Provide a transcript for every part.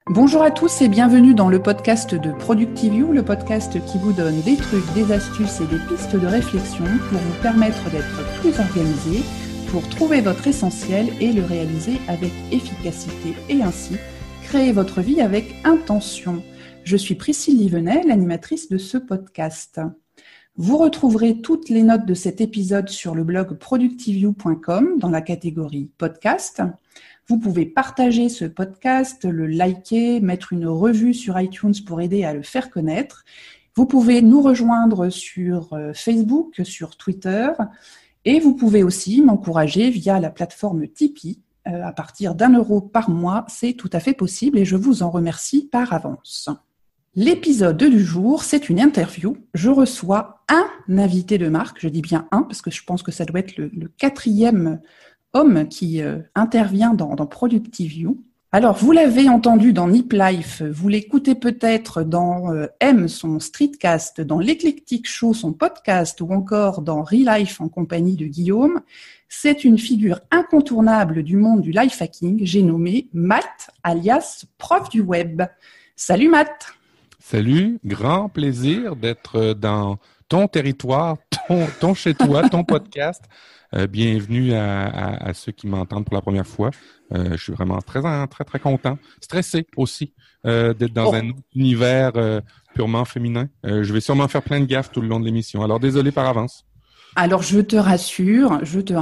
Bonjour à tous et bienvenue dans le podcast de ProductiveYou, le podcast qui vous donne des trucs, des astuces et des pistes de réflexion pour vous permettre d'être plus organisé, pour trouver votre essentiel et le réaliser avec efficacité et ainsi créer votre vie avec intention. Je suis Priscille Livenet, l'animatrice de ce podcast. Vous retrouverez toutes les notes de cet épisode sur le blog productiveyou.com dans la catégorie podcast. Vous pouvez partager ce podcast, le liker, mettre une revue sur iTunes pour aider à le faire connaître. Vous pouvez nous rejoindre sur Facebook, sur Twitter et vous pouvez aussi m'encourager via la plateforme Tipeee. À partir d'€1 par mois, c'est tout à fait possible et je vous en remercie par avance. L'épisode du jour, c'est une interview. Je reçois un invité de marque, je dis bien un parce que je pense que ça doit être le quatrième homme qui intervient dans ProductiveYou. Alors, vous l'avez entendu dans Nip Life, vous l'écoutez peut-être dans M, son streetcast, dans l'Eclectic Show, son podcast, ou encore dans Re-Life en compagnie de Guillaume. C'est une figure incontournable du monde du life hacking. J'ai nommé Matt, alias prof du web. Salut Matt. Salut, grand plaisir d'être dans ton territoire, ton chez-toi, ton podcast. Bienvenue à ceux qui m'entendent pour la première fois. Je suis vraiment très content, stressé aussi d'être dans un autre univers purement féminin. Je vais sûrement faire plein de gaffes tout le long de l'émission. Alors désolé par avance. Alors je te rassure,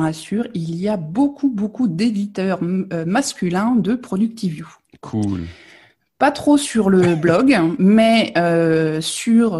il y a beaucoup d'éditeurs masculins de ProductiveYou. Cool. Pas trop sur le blog, mais sur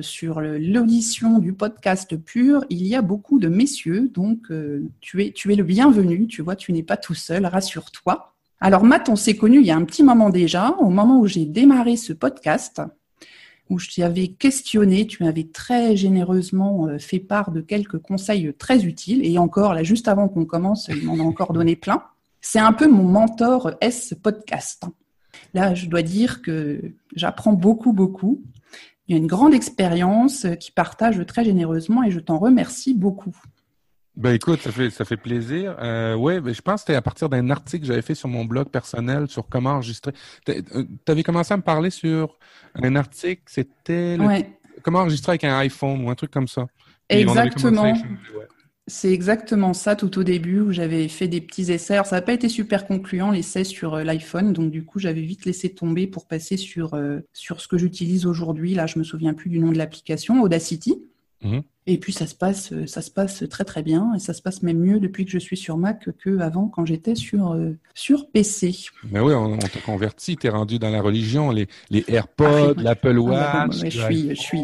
l'audition du podcast pur, il y a beaucoup de messieurs, donc tu es le bienvenu, tu vois, tu n'es pas tout seul, rassure-toi. Alors Matt, on s'est connus il y a un petit moment déjà, au moment où j'ai démarré ce podcast, où je t'avais questionné, tu m'avais très généreusement fait part de quelques conseils très utiles, et encore, là, juste avant qu'on commence, il m'en a encore donné plein. C'est un peu mon mentor podcast. Là, je dois dire que j'apprends beaucoup. Il y a une grande expérience qui partage très généreusement et je t'en remercie beaucoup. Ben écoute, ça fait plaisir. Ouais, je pense que c'était à partir d'un article que j'avais fait sur mon blog personnel sur comment enregistrer. Tu avais commencé à me parler sur un article, c'était comment enregistrer avec un iPhone ou un truc comme ça. Puis exactement. C'est exactement ça tout au début où j'avais fait des petits essais. Alors, ça n'a pas été super concluant, l'essai sur l'iPhone. Donc, du coup, j'avais vite laissé tomber pour passer sur ce que j'utilise aujourd'hui. Là, je me souviens plus du nom de l'application, Audacity. Mmh. Et puis, ça se passe très bien. Et ça se passe même mieux depuis que je suis sur Mac qu'avant quand j'étais sur PC. Ben oui, on t'a converti. T'es rendu dans la religion, les AirPods, l'Apple Watch. Je suis.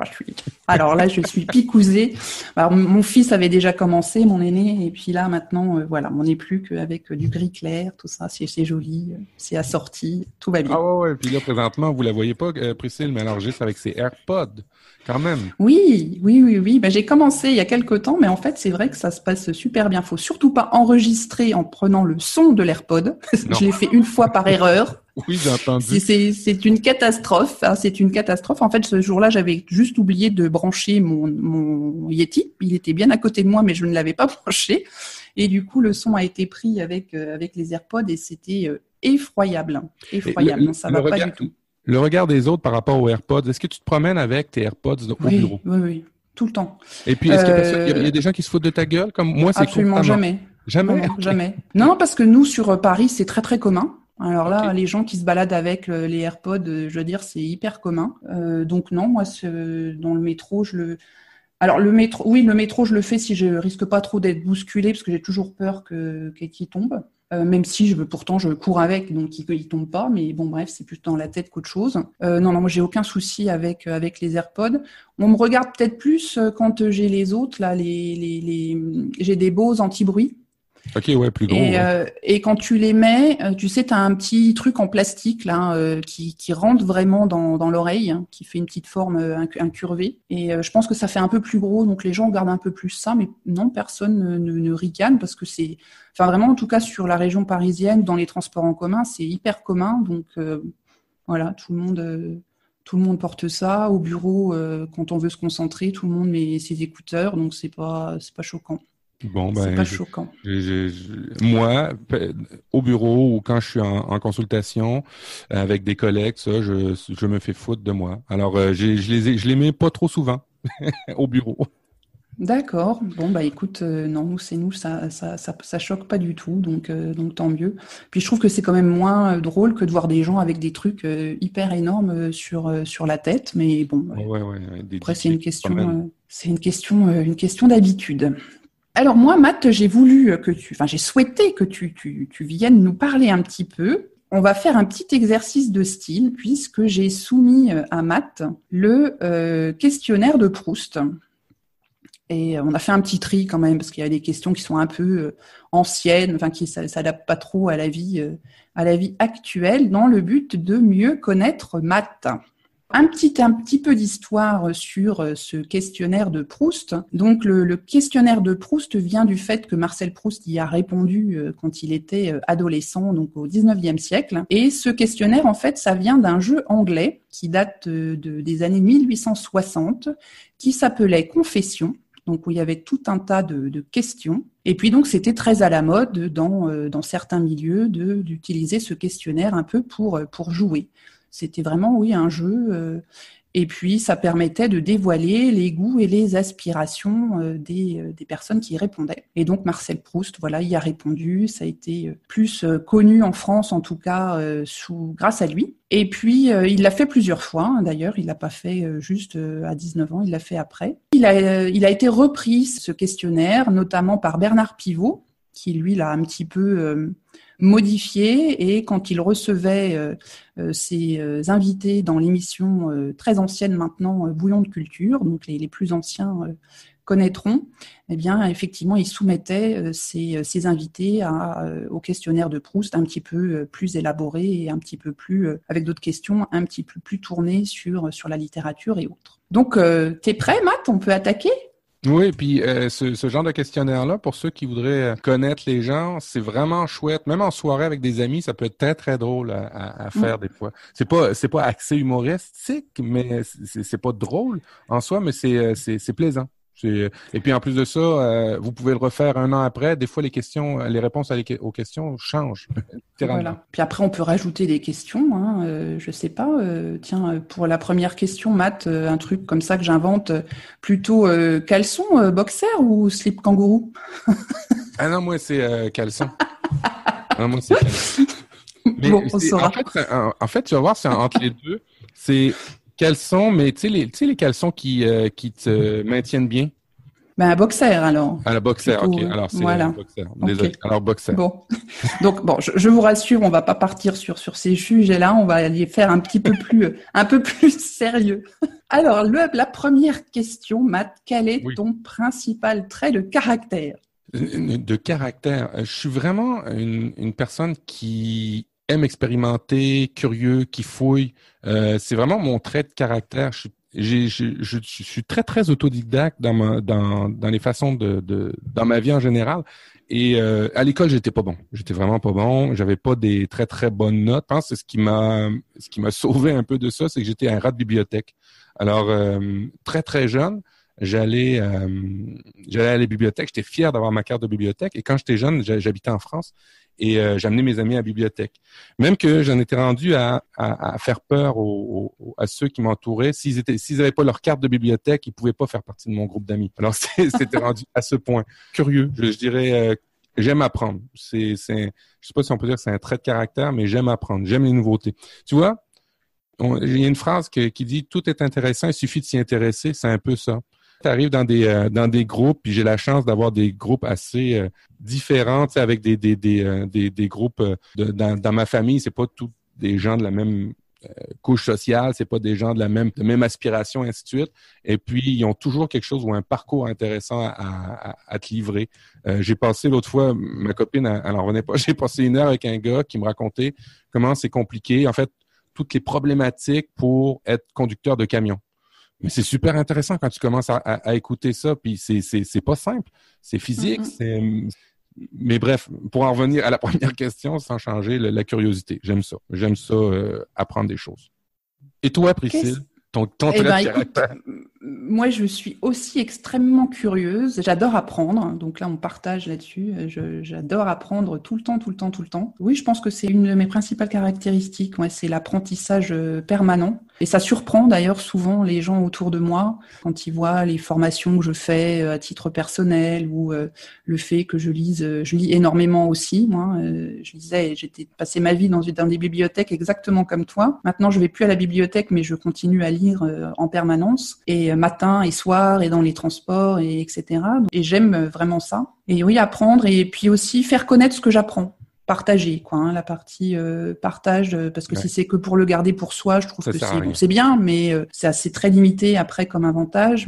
Alors là, je suis picousée. Alors, mon fils avait déjà commencé, mon aîné. Et puis là, maintenant, on n'est plus qu'avec du gris clair, tout ça. C'est joli, c'est assorti, tout va bien. Ah ouais. Puis là, présentement, vous la voyez pas, Priscille, mais elle enregistre avec ses AirPods. Quand même. Oui. Ben, j'ai commencé il y a quelque temps, mais en fait, c'est vrai que ça se passe super bien. Faut surtout pas enregistrer en prenant le son de l'AirPod. Je l'ai fait une fois par erreur. Oui, j'ai entendu. C'est une catastrophe. C'est une catastrophe. En fait, ce jour-là, j'avais juste oublié de brancher mon Yeti. Il était bien à côté de moi, mais je ne l'avais pas branché. Et du coup, le son a été pris avec les AirPods et c'était effroyable. Ça va pas du tout. Le regard des autres par rapport aux AirPods, est-ce que tu te promènes avec tes AirPods au bureau? Oui, tout le temps. Et puis, est-ce qu'il y a des gens qui se foutent de ta gueule? Comme moi, c'est absolument jamais. Jamais? Non, jamais. Non, parce que nous, sur Paris, c'est très commun. Alors là, les gens qui se baladent avec les AirPods, je veux dire, c'est hyper commun. Donc non, moi, dans le métro, Alors le métro, je le fais si je risque pas trop d'être bousculée, parce que j'ai toujours peur qu'il tombe. Même si pourtant je cours avec, donc il tombe pas, mais bon bref, c'est plus dans la tête qu'autre chose. Non, moi j'ai aucun souci avec les AirPods. On me regarde peut-être plus quand j'ai les autres, là, j'ai des Bose anti-bruit. Ok, ouais, plus gros. Et quand tu les mets, tu sais, tu as un petit truc en plastique là qui rentre vraiment dans l'oreille, hein, qui fait une petite forme incurvée. Et je pense que ça fait un peu plus gros, donc les gens regardent un peu plus ça, mais non, personne ne ricane parce que enfin vraiment, en tout cas sur la région parisienne, dans les transports en commun, c'est hyper commun. Donc voilà, tout le monde porte ça. Au bureau, quand on veut se concentrer, tout le monde met ses écouteurs, donc c'est pas choquant. Bon, C'est pas choquant. Moi, au bureau ou quand je suis en consultation avec des collègues, ça, je me fais foutre de moi. Alors, je les mets pas trop souvent au bureau. D'accord. Bon, bah écoute, non, nous, ça choque pas du tout, donc tant mieux. Puis je trouve que c'est quand même moins drôle que de voir des gens avec des trucs hyper énormes sur la tête, mais bon, Ouais, des après DJ qui se promènent. une question d'habitude. Alors moi, Matt, j'ai souhaité que tu viennes nous parler un petit peu. On va faire un petit exercice de style puisque j'ai soumis à Matt le questionnaire de Proust. Et on a fait un petit tri quand même parce qu'il y a des questions qui sont un peu anciennes, enfin qui ne s'adaptent pas trop à la vie actuelle, dans le but de mieux connaître Matt. Un petit peu d'histoire sur ce questionnaire de Proust. Donc, le questionnaire de Proust vient du fait que Marcel Proust y a répondu quand il était adolescent, donc au 19e siècle. Et ce questionnaire, en fait, ça vient d'un jeu anglais qui date des années 1860, qui s'appelait Confession. Donc, où il y avait tout un tas de questions. Et puis, donc, c'était très à la mode dans certains milieux d'utiliser ce questionnaire un peu pour jouer. C'était vraiment, oui, un jeu. Et puis, ça permettait de dévoiler les goûts et les aspirations des personnes qui y répondaient. Et donc, Marcel Proust, voilà, y a répondu. Ça a été plus connu en France, en tout cas, grâce à lui. Et puis, il l'a fait plusieurs fois, hein, d'ailleurs. Il l'a pas fait juste à 19 ans, il l'a fait après. Il a été repris, ce questionnaire, notamment par Bernard Pivot, qui, lui, l'a un petit peu modifié, et quand il recevait ses invités dans l'émission très ancienne maintenant, Bouillon de culture, donc les plus anciens connaîtront, eh bien effectivement il soumettait ses invités au questionnaire de Proust un petit peu plus élaboré et un petit peu plus avec d'autres questions un petit peu plus tournées sur la littérature et autres. Donc t'es prêt, Matt? On peut attaquer? Oui, puis ce genre de questionnaire-là, pour ceux qui voudraient connaître les gens, c'est vraiment chouette. Même en soirée avec des amis, ça peut être très, très drôle à faire des fois. C'est pas axé humoristique, mais c'est pas drôle en soi, mais c'est plaisant. Et puis en plus de ça, vous pouvez le refaire un an après. Des fois, les réponses aux questions changent. Voilà. Puis après, on peut rajouter des questions. Hein. Je sais pas. Tiens, pour la première question, Matt, un truc comme ça que j'invente, plutôt caleçon, boxer ou slip kangourou? Ah non, moi c'est caleçon. Non, moi c'est caleçon. Mais bon, on saura. En fait, tu vas voir, c'est entre les deux. C'est caleçon, mais tu sais les caleçons qui te maintiennent bien. Ben, un boxer, alors. Ah, le boxer, plutôt, OK. Alors, c'est voilà. le boxer. Désolé. Okay. Alors, boxer. Bon. Donc, je vous rassure, on va pas partir sur ces sujets-là. On va aller faire un peu plus sérieux. Alors, la première question, Matt, quel est ton principal trait de caractère? De caractère. Je suis vraiment une personne qui aime expérimenter, curieux, qui fouille. C'est vraiment mon trait de caractère. Je suis très, très autodidacte dans les façons dans ma vie en général. Et à l'école, j'étais pas bon. J'étais vraiment pas bon. J'avais pas des très, très bonnes notes. Je pense que ce qui m'a sauvé un peu de ça, c'est que j'étais un rat de bibliothèque. Alors, très, très jeune, j'allais à la bibliothèque. J'étais fier d'avoir ma carte de bibliothèque. Et quand j'étais jeune, j'habitais en France. Et j'amenais mes amis à la bibliothèque. Même que j'en étais rendu à faire peur à ceux qui m'entouraient. S'ils n'avaient pas leur carte de bibliothèque, ils pouvaient pas faire partie de mon groupe d'amis. Alors, c'était rendu à ce point. Curieux, je dirais, j'aime apprendre. Je sais pas si on peut dire que c'est un trait de caractère, mais j'aime apprendre. J'aime les nouveautés. Tu vois, il y a une phrase qui dit « Tout est intéressant, il suffit de s'y intéresser ». C'est un peu ça. Tu arrives dans des groupes, puis j'ai la chance d'avoir des groupes assez différents, avec des groupes dans ma famille, c'est pas tous des gens de la même couche sociale, c'est pas des gens de même aspiration, ainsi de suite. Et puis, ils ont toujours quelque chose ou un parcours intéressant à te livrer. J'ai passé l'autre fois, ma copine, elle en revenait pas, j'ai passé 1 heure avec un gars qui me racontait comment c'est compliqué, en fait, toutes les problématiques pour être conducteur de camion. Mais c'est super intéressant quand tu commences à écouter ça, puis c'est pas simple, c'est physique, mais bref, pour en revenir à la première question, sans changer, la curiosité, j'aime ça apprendre des choses. Et toi, Priscille, ton trait de caractère? moi, je suis aussi extrêmement curieuse. J'adore apprendre. Donc là, on partage là-dessus. J'adore apprendre tout le temps, tout le temps, tout le temps. Oui, je pense que c'est une de mes principales caractéristiques. Ouais, c'est l'apprentissage permanent. Et ça surprend d'ailleurs souvent les gens autour de moi quand ils voient les formations que je fais à titre personnel ou le fait que je lis énormément aussi. Moi, je lisais, j'étais passé ma vie dans des bibliothèques exactement comme toi. Maintenant, je vais plus à la bibliothèque, mais je continue à lire en permanence, et matin et soir, et dans les transports, et etc. Et j'aime vraiment ça. Et oui, apprendre, et puis aussi faire connaître ce que j'apprends. Partager, quoi, hein, la partie partage, parce que si c'est que pour le garder pour soi, je trouve que c'est bien, mais c'est assez très limité après comme avantage,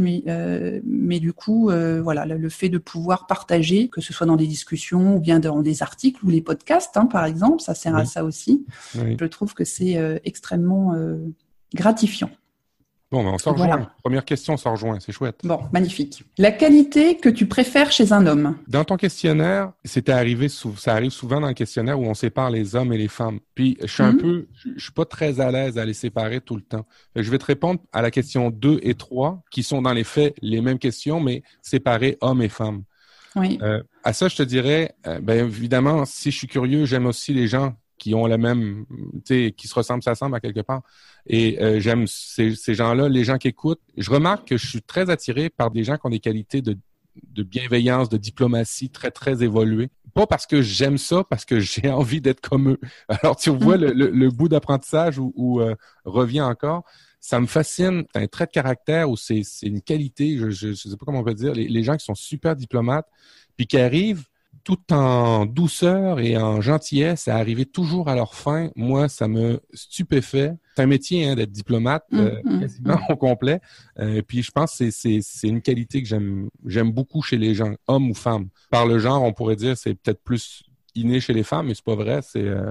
mais du coup, voilà, le fait de pouvoir partager, que ce soit dans des discussions ou bien dans des articles ou les podcasts, hein, par exemple, ça sert à ça aussi. Oui. Je trouve que c'est extrêmement gratifiant. Bon, ben on s'en rejoint. Voilà. Première question, on s'en rejoint. C'est chouette. Bon, magnifique. La qualité que tu préfères chez un homme? Dans ton questionnaire, ça arrive souvent dans le questionnaire où on sépare les hommes et les femmes. Puis, je suis pas très à l'aise à les séparer tout le temps. Je vais te répondre à la question 2 et 3, qui sont dans les faits les mêmes questions, mais séparer hommes et femmes. Oui. À ça, je te dirais, ben évidemment, si je suis curieux, j'aime aussi les gens qui ont la même, tu sais, qui se ressemblent, s'assemblent à quelque part. Et j'aime ces gens-là, les gens qui écoutent. Je remarque que je suis très attiré par des gens qui ont des qualités de bienveillance, de diplomatie très, très évoluées. Pas parce que j'aime ça, parce que j'ai envie d'être comme eux. Alors, tu vois, le bout d'apprentissage où revient encore, ça me fascine. C'est un trait de caractère ou c'est une qualité, je sais pas comment on peut dire, les gens qui sont super diplomates, puis qui arrivent tout en douceur et en gentillesse à arriver toujours à leur fin. Moi, ça me stupéfait. C'est un métier d'être diplomate quasiment au complet. Puis je pense que c'est une qualité que j'aime beaucoup chez les gens, hommes ou femmes. Par le genre, on pourrait dire c'est peut-être plus inné chez les femmes, mais c'est pas vrai.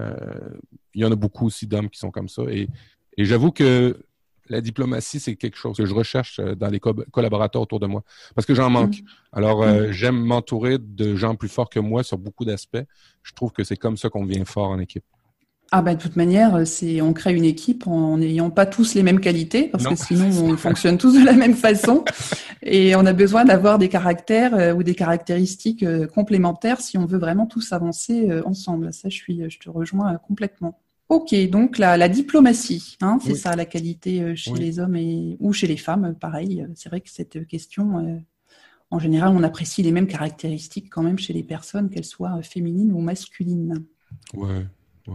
Il y en a beaucoup aussi d'hommes qui sont comme ça. Et j'avoue que la diplomatie, c'est quelque chose que je recherche dans les collaborateurs autour de moi parce que j'en manque. Alors, j'aime m'entourer de gens plus forts que moi sur beaucoup d'aspects. Je trouve que c'est comme ça qu'on devient fort en équipe. Ah ben, de toute manière, on crée une équipe en n'ayant pas tous les mêmes qualités, parce que sinon on fonctionne tous de la même façon. Et on a besoin d'avoir des caractères ou des caractéristiques complémentaires si on veut vraiment tous avancer ensemble. Ça, je te rejoins complètement. Ok, donc la diplomatie, c'est ça la qualité chez les hommes ou chez les femmes, pareil. C'est vrai que cette question, en général, on apprécie les mêmes caractéristiques quand même chez les personnes, qu'elles soient féminines ou masculines. Ouais.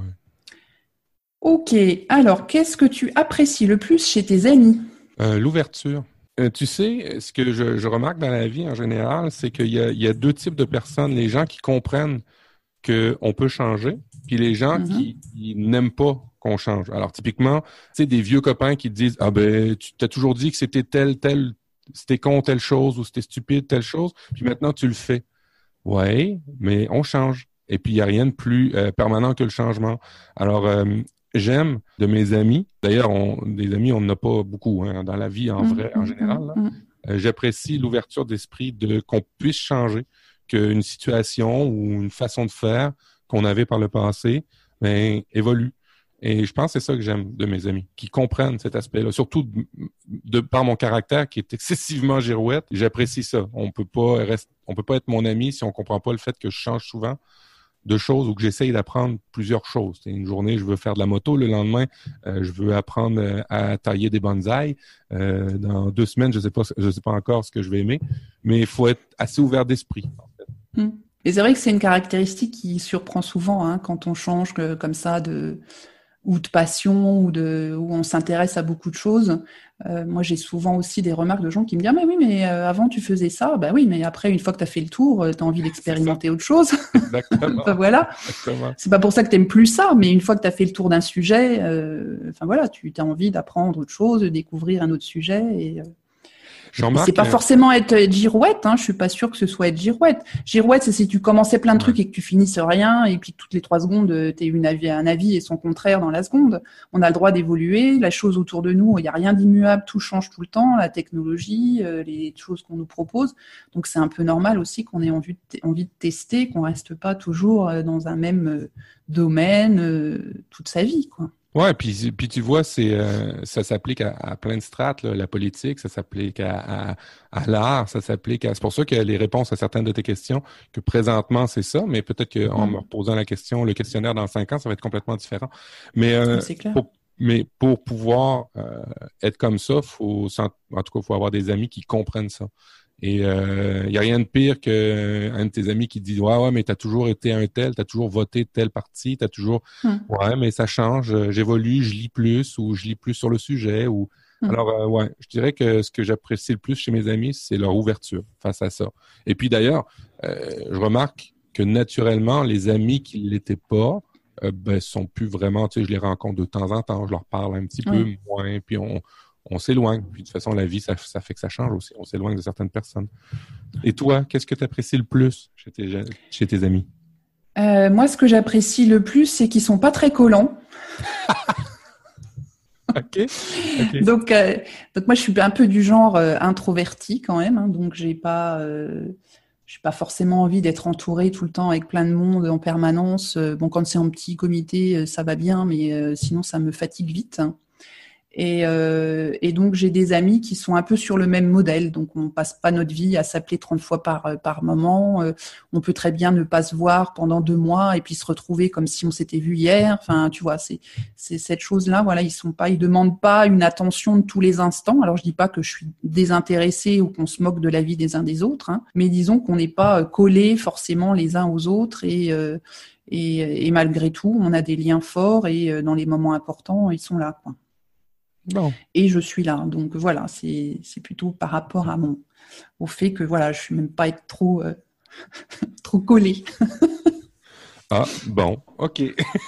Ok, alors qu'est-ce que tu apprécies le plus chez tes amis? L'ouverture. Tu sais, ce que je remarque dans la vie en général, c'est qu'il y a deux types de personnes. Les gens qui comprennent qu'on peut changer, puis les gens qui n'aiment pas qu'on change. Alors, typiquement, tu sais, des vieux copains qui te disent « Ah ben, tu t'as toujours dit que c'était c'était con telle chose ou c'était stupide telle chose, puis maintenant tu le fais. » Ouais, mais on change. Et puis, il n'y a rien de plus permanent que le changement. Alors, j'aime de mes amis, d'ailleurs, des amis, on n'en a pas beaucoup dans la vie en vrai, en général. J'apprécie l'ouverture d'esprit qu'on puisse changer, qu'une situation ou une façon de faire qu'on avait par le passé évolue. Et je pense que c'est ça que j'aime de mes amis, qui comprennent cet aspect-là, surtout par mon caractère qui est excessivement girouette. J'apprécie ça. On peut pas être mon ami si on comprend pas le fait que je change souvent de choses ou que j'essaye d'apprendre plusieurs choses. Une journée, je veux faire de la moto. Le lendemain, je veux apprendre à tailler des bonsaïs. Dans 2 semaines, je sais pas encore ce que je vais aimer, mais il faut être assez ouvert d'esprit. En fait. Et c'est vrai que c'est une caractéristique qui surprend souvent quand on change comme ça de passion ou où on s'intéresse à beaucoup de choses. Moi, j'ai souvent aussi des remarques de gens qui me disent « Mais oui, mais avant, tu faisais ça. » Ben oui, mais après, une fois que tu as fait le tour, tu as envie d'expérimenter autre chose. Exactement. Voilà. Exactement. C'est pas pour ça que tu n'aimes plus ça, mais une fois que tu as fait le tour d'un sujet, tu as envie d'apprendre autre chose, de découvrir un autre sujet. Et c'est pas forcément être girouette, je suis pas sûre que ce soit être girouette. Girouette, c'est si tu commençais plein de trucs et que tu finisses rien, et puis toutes les 3 secondes, t'es un avis et son contraire dans la seconde. On a le droit d'évoluer, la chose autour de nous, il n'y a rien d'immuable, tout change tout le temps, la technologie, les choses qu'on nous propose. Donc c'est un peu normal aussi qu'on ait envie de tester, qu'on reste pas toujours dans un même domaine toute sa vie, quoi. Ouais, puis tu vois, ça s'applique à plein de strates, là. La politique, ça s'applique à l'art, ça s'applique à. C'est pour ça que les réponses à certaines de tes questions, que présentement c'est ça, mais peut-être qu'en me reposant la question, le questionnaire dans 5 ans, ça va être complètement différent. Mais C'est clair. pour pouvoir être comme ça, en tout cas, faut avoir des amis qui comprennent ça. Et il y a rien de pire qu'un de tes amis qui dit ouais, mais t'as toujours été un tel, t'as toujours voté tel parti, t'as toujours ouais, mais ça change, j'évolue, je lis plus ou je lis plus sur le sujet ou alors ouais, je dirais que ce que j'apprécie le plus chez mes amis, c'est leur ouverture face à ça. Et puis d'ailleurs, je remarque que naturellement, les amis qui l'étaient pas sont plus vraiment, tu sais, je les rencontre de temps en temps, je leur parle un petit peu moins, puis on s'éloigne. Puis de toute façon, la vie, ça fait que ça change aussi. On s'éloigne de certaines personnes. Et toi, qu'est-ce que tu apprécies le plus chez tes amis? Moi, ce que j'apprécie le plus, c'est qu'ils sont pas très collants. OK. Donc moi, je suis un peu du genre introverti quand même. Hein, donc, j'ai pas forcément envie d'être entourée tout le temps avec plein de monde en permanence. Bon, quand c'est en petit comité, ça va bien, mais sinon, ça me fatigue vite. Hein. Et donc, j'ai des amis qui sont un peu sur le même modèle. Donc, on passe pas notre vie à s'appeler 30 fois par moment. On peut très bien ne pas se voir pendant 2 mois et puis se retrouver comme si on s'était vu hier. Enfin, tu vois, c'est cette chose-là. Voilà, ils demandent pas une attention de tous les instants. Alors, je dis pas que je suis désintéressée ou qu'on se moque de la vie des uns des autres, hein, mais disons qu'on n'est pas collés forcément les uns aux autres et malgré tout, on a des liens forts et dans les moments importants, ils sont là, quoi. Bon. Et je suis là. Donc voilà, c'est plutôt par rapport au fait que voilà, je suis même pas être trop collée. Ah, bon, OK.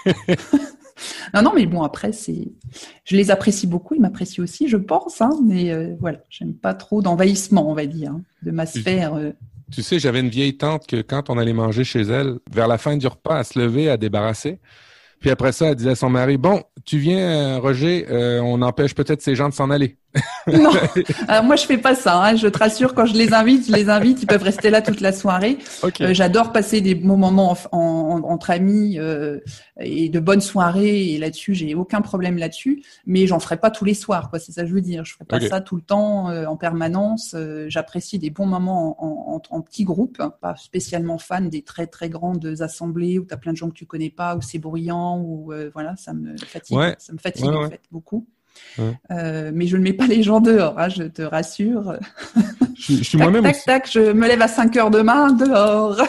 Non, mais bon, après, je les apprécie beaucoup, ils m'apprécient aussi, je pense, hein, mais voilà, j'aime pas trop d'envahissement, on va dire, hein, de ma sphère. Tu sais, j'avais une vieille tante que quand on allait manger chez elle, vers la fin du repas, elle se levait, à débarrasser. Puis après ça, elle disait à son mari, bon, tu viens, Roger, on empêche peut-être ces gens de s'en aller. Non, alors moi je fais pas ça, hein. Je te rassure, quand je les invite, ils peuvent rester là toute la soirée. Okay. J'adore passer des bons moments entre amis et de bonnes soirées, et là-dessus j'ai aucun problème là-dessus, mais j'en ferai pas tous les soirs, quoi. C'est ça que je veux dire. Je ferai pas ça tout le temps en permanence. J'apprécie des bons moments en petits groupes, pas spécialement fan des très très grandes assemblées où tu as plein de gens que tu connais pas, où c'est bruyant, où voilà, ça me fatigue, en fait beaucoup. Mais je ne mets pas les gens dehors, hein, je te rassure. Je suis moi-même aussi. Tac, je me lève à 5h demain, dehors.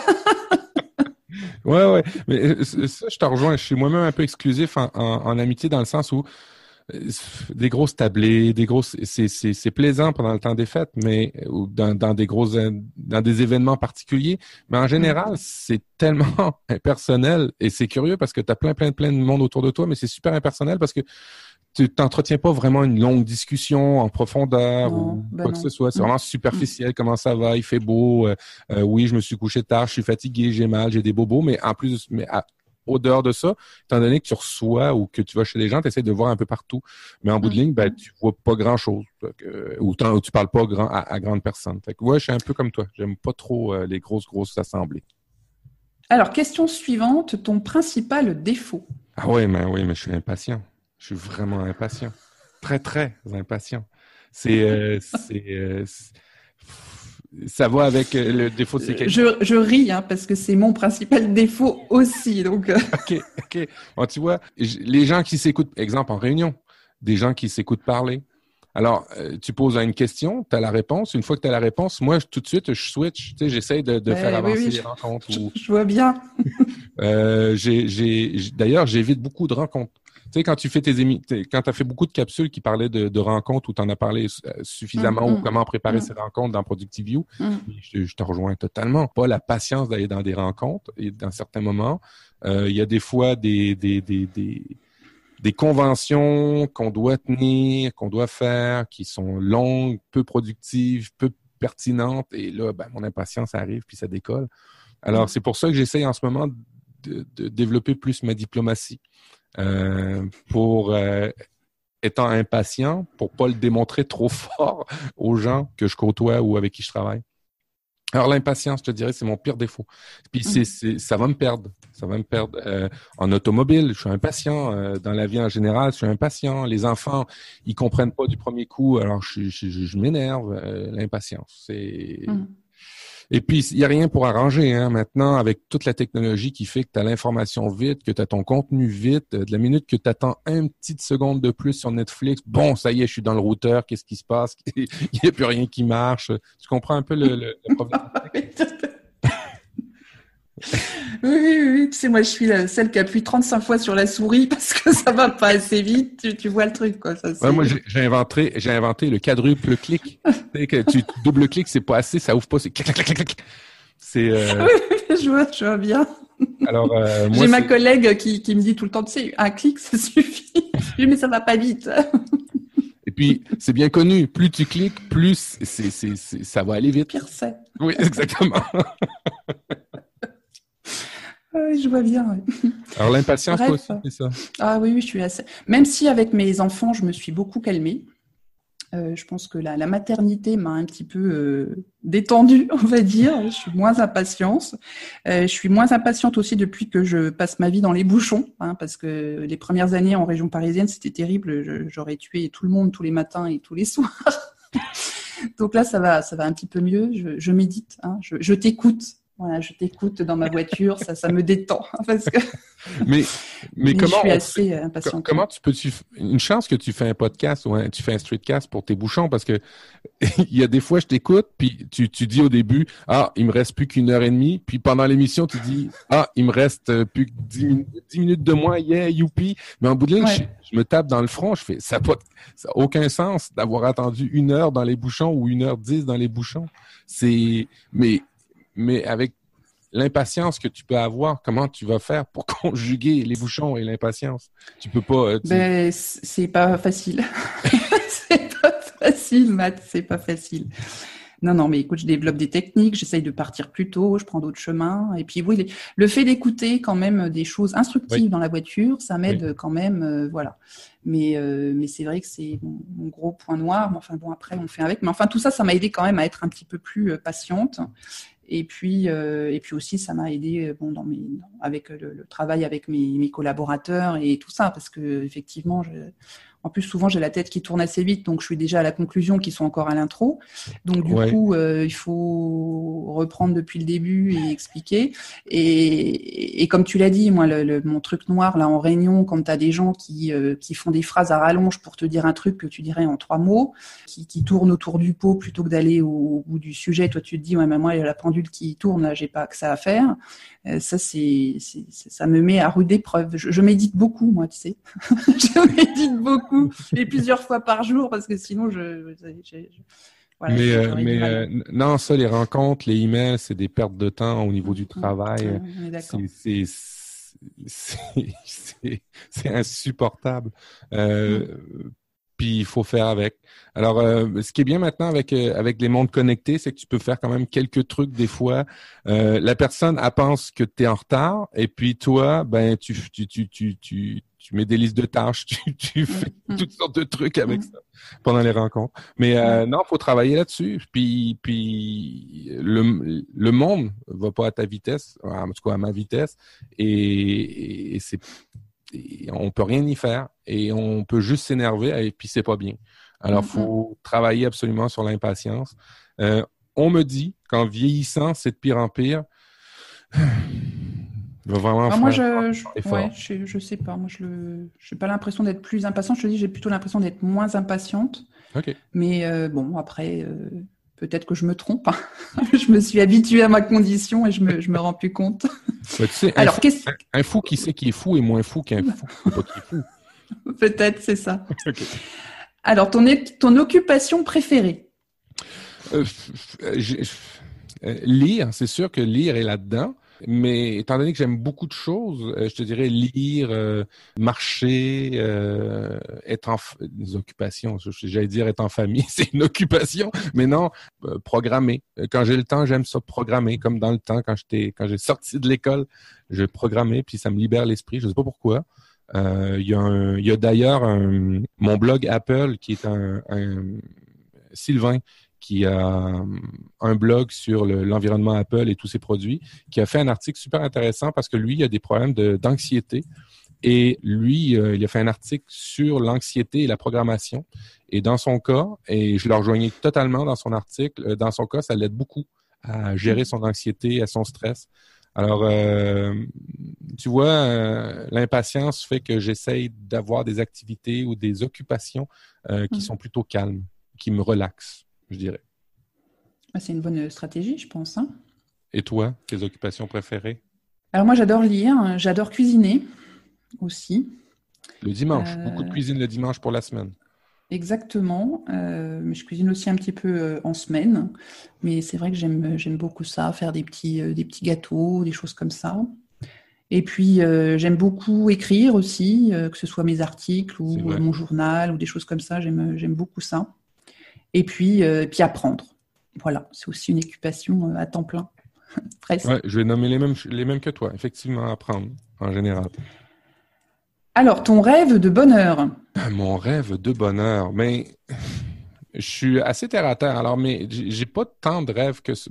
Ouais. Mais ça, je te rejoins. Je suis moi-même un peu exclusif en amitié dans le sens où des grosses tablées, c'est plaisant pendant le temps des fêtes, mais ou dans des événements particuliers. Mais en général, c'est tellement impersonnel et c'est curieux parce que tu as plein de monde autour de toi, mais c'est super impersonnel parce que tu t'entretiens pas vraiment une longue discussion en profondeur ou quoi que ce soit. C'est vraiment superficiel. Comment ça va? Il fait beau. Oui, je me suis couché tard. Je suis fatigué. J'ai mal. J'ai des bobos. Mais en plus, au-dehors de ça, étant donné que tu reçois ou que tu vas chez les gens, tu essaies de voir un peu partout. Mais en bout de ligne, tu vois pas grand-chose. Ou tu parles pas à grande personne. Fait que, ouais, je suis un peu comme toi. J'aime pas trop les grosses assemblées. Alors, question suivante. Ton principal défaut? Ah oui, mais je suis impatient. Je suis vraiment impatient. Très, très impatient. Ça va avec le défaut de sécurité. Je ris, hein, parce que c'est mon principal défaut aussi. Donc... OK. Bon, tu vois, les gens qui s'écoutent, exemple en réunion, des gens qui s'écoutent parler. Alors, tu poses une question, tu as la réponse. Une fois que tu as la réponse, moi, tout de suite, je switch. Tu sais, j'essaie de faire avancer les rencontres. Je vois bien. D'ailleurs, j'évite beaucoup de rencontres. Tu sais, quand tu fais quand tu as fait beaucoup de capsules qui parlaient de rencontres où tu en as parlé suffisamment ou comment préparer ces rencontres dans ProductiveU, je te rejoins totalement. Pas la patience d'aller dans des rencontres et dans certains moments. Il y a des fois des conventions qu'on doit tenir, qu'on doit faire, qui sont longues, peu productives, peu pertinentes. Et là, mon impatience arrive puis ça décolle. Alors, c'est pour ça que j'essaye en ce moment de développer plus ma diplomatie. Pour étant impatient, pour pas le démontrer trop fort aux gens que je côtoie ou avec qui je travaille. Alors, l'impatience, je te dirais, c'est mon pire défaut. Puis, ça va me perdre. Ça va me perdre. En automobile, je suis impatient. Dans la vie en général, je suis impatient. Les enfants, ils comprennent pas du premier coup. Alors, je m'énerve. L'impatience, c'est... Et puis, il n'y a rien pour arranger, hein. Maintenant, avec toute la technologie qui fait que tu as l'information vite, que tu as ton contenu vite, de la minute que tu attends une petite seconde de plus sur Netflix, bon, ça y est, je suis dans le routeur, qu'est-ce qui se passe? Il n'y a plus rien qui marche. Tu comprends un peu le problème? Oui. Tu sais, moi, je suis celle qui appuie 35 fois sur la souris parce que ça va pas assez vite. Tu vois le truc, quoi. Ça, ouais, moi, j'ai inventé le quadruple clic. Tu sais, que tu double-cliques, c'est pas assez, ça ouvre pas, c'est clac, clac, clac, clac, clac. C'est, Oui, je vois bien. Alors, moi, j'ai ma collègue qui me dit tout le temps, tu sais, un clic, ça suffit. Je dis, mais ça va pas vite. Et puis, c'est bien connu, plus tu cliques, plus ça va aller vite. Pire c'est. Oui, exactement. Oui, je vois bien. Ouais. Alors, l'impatience, toi aussi, c'est ça? Ah oui, je suis assez... Même si avec mes enfants, je me suis beaucoup calmée. Je pense que la maternité m'a un petit peu détendue, on va dire. Je suis moins impatiente. Je suis moins impatiente aussi depuis que je passe ma vie dans les bouchons, hein, parce que les premières années en région parisienne, c'était terrible. J'aurais tué tout le monde tous les matins et tous les soirs. Donc là, ça va un petit peu mieux. Je médite, hein, je t'écoute. Voilà, je t'écoute dans ma voiture, ça me détend. Parce que... mais comment je suis assez impatiente. Comment tu peux... Une chance que tu fais un podcast ou tu fais un streetcast pour tes bouchons, parce que il y a des fois, je t'écoute, puis tu dis au début, il me reste plus qu'1h30, puis pendant l'émission, tu dis, il me reste plus que 10 minutes de moins, yeah, youpi. Mais en bout de ligne, je me tape dans le front, je fais, ça n'a aucun sens d'avoir attendu 1 heure dans les bouchons ou 1h10 dans les bouchons. Mais avec l'impatience que tu peux avoir, comment tu vas faire pour conjuguer les bouchons et l'impatience? Tu peux pas... c'est pas facile. C'est pas facile, Matt, c'est pas facile. Non, mais écoute, je développe des techniques, j'essaye de partir plus tôt, je prends d'autres chemins. Et puis oui, le fait d'écouter quand même des choses instructives dans la voiture, ça m'aide quand même, voilà. Mais c'est vrai que c'est mon gros point noir. Mais enfin bon, après on fait avec. Mais enfin tout ça m'a aidé quand même à être un petit peu plus patiente. Et puis aussi, ça m'a aidé avec le travail avec mes collaborateurs et tout ça, parce que effectivement, en plus souvent j'ai la tête qui tourne assez vite, donc je suis déjà à la conclusion qu'ils sont encore à l'intro. Donc du coup, il faut reprendre depuis le début et expliquer. Et comme tu l'as dit, moi, mon truc noir là en réunion, quand tu as des gens qui font des phrases à rallonge pour te dire un truc que tu dirais en 3 mots, qui tournent autour du pot plutôt que d'aller au bout du sujet, toi tu te dis ouais, mais moi la pendule qui tourne là, j'ai pas que ça à faire. Ça ça me met à rude épreuve. Je médite beaucoup, moi, tu sais. Je médite beaucoup et plusieurs fois par jour parce que sinon voilà, non, ça, les rencontres, les emails, c'est des pertes de temps au niveau du travail. On est d'accord. C'est insupportable. Puis il faut faire avec. Alors, ce qui est bien maintenant avec les mondes connectés, c'est que tu peux faire quand même quelques trucs des fois. La personne, elle pense que tu es en retard, et puis toi, ben tu mets des listes de tâches, tu fais toutes sortes de trucs avec ça pendant les rencontres. Mais non, faut travailler là-dessus. Puis le monde va pas à ta vitesse, en tout cas à ma vitesse, et on peut rien y faire et on peut juste s'énerver et puis c'est pas bien. Alors, faut travailler absolument sur l'impatience. On me dit qu'en vieillissant, c'est de pire en pire. Il va vraiment je sais pas. Moi, je n'ai pas l'impression d'être plus impatiente. Je te dis, j'ai plutôt l'impression d'être moins impatiente. Okay. Mais bon, après, peut-être que je me trompe. Je me suis habituée à ma condition et je me rends plus compte. Tu sais, alors, un fou qui sait qu'il est fou est moins fou qu'un fou qui sait pas qu'il est fou. Peut-être, c'est ça. Okay. Alors, ton occupation préférée? Lire, c'est sûr que lire est là-dedans. Mais étant donné que j'aime beaucoup de choses, je te dirais lire, marcher, être des occupations. J'allais dire être en famille, c'est une occupation, mais non, programmer. Quand j'ai le temps, j'aime ça programmer. Comme dans le temps, quand j'ai sorti de l'école, je programmais, puis ça me libère l'esprit. Je sais pas pourquoi. Il y a d'ailleurs mon blog Apple qui est un Sylvain qui a un blog sur l'environnement Apple et tous ses produits, qui a fait un article super intéressant parce que lui, il a des problèmes d'anxiété. Et lui, il a fait un article sur l'anxiété et la programmation. Et dans son cas, et je le rejoignais totalement dans son article, dans son cas, ça l'aide beaucoup à gérer son anxiété, à son stress. Alors, tu vois, l'impatience fait que j'essaye d'avoir des activités ou des occupations qui sont plutôt calmes, qui me relaxent, je dirais. C'est une bonne stratégie, je pense, hein. Et toi, tes occupations préférées? Alors moi, j'adore lire, j'adore cuisiner aussi. Le dimanche, beaucoup de cuisine le dimanche pour la semaine. Exactement, mais je cuisine aussi un petit peu en semaine, mais c'est vrai que j'aime beaucoup ça, faire des petits gâteaux, des choses comme ça. Et puis j'aime beaucoup écrire aussi, que ce soit mes articles ou mon journal ou des choses comme ça, j'aime beaucoup ça. Et puis apprendre, voilà, c'est aussi une occupation à temps plein, presque. Ouais, je vais nommer les mêmes que toi, effectivement, apprendre en général. Alors, ton rêve de bonheur? Mon rêve de bonheur, mais je suis assez terre à terre. Alors, mais j'ai pas tant de rêves que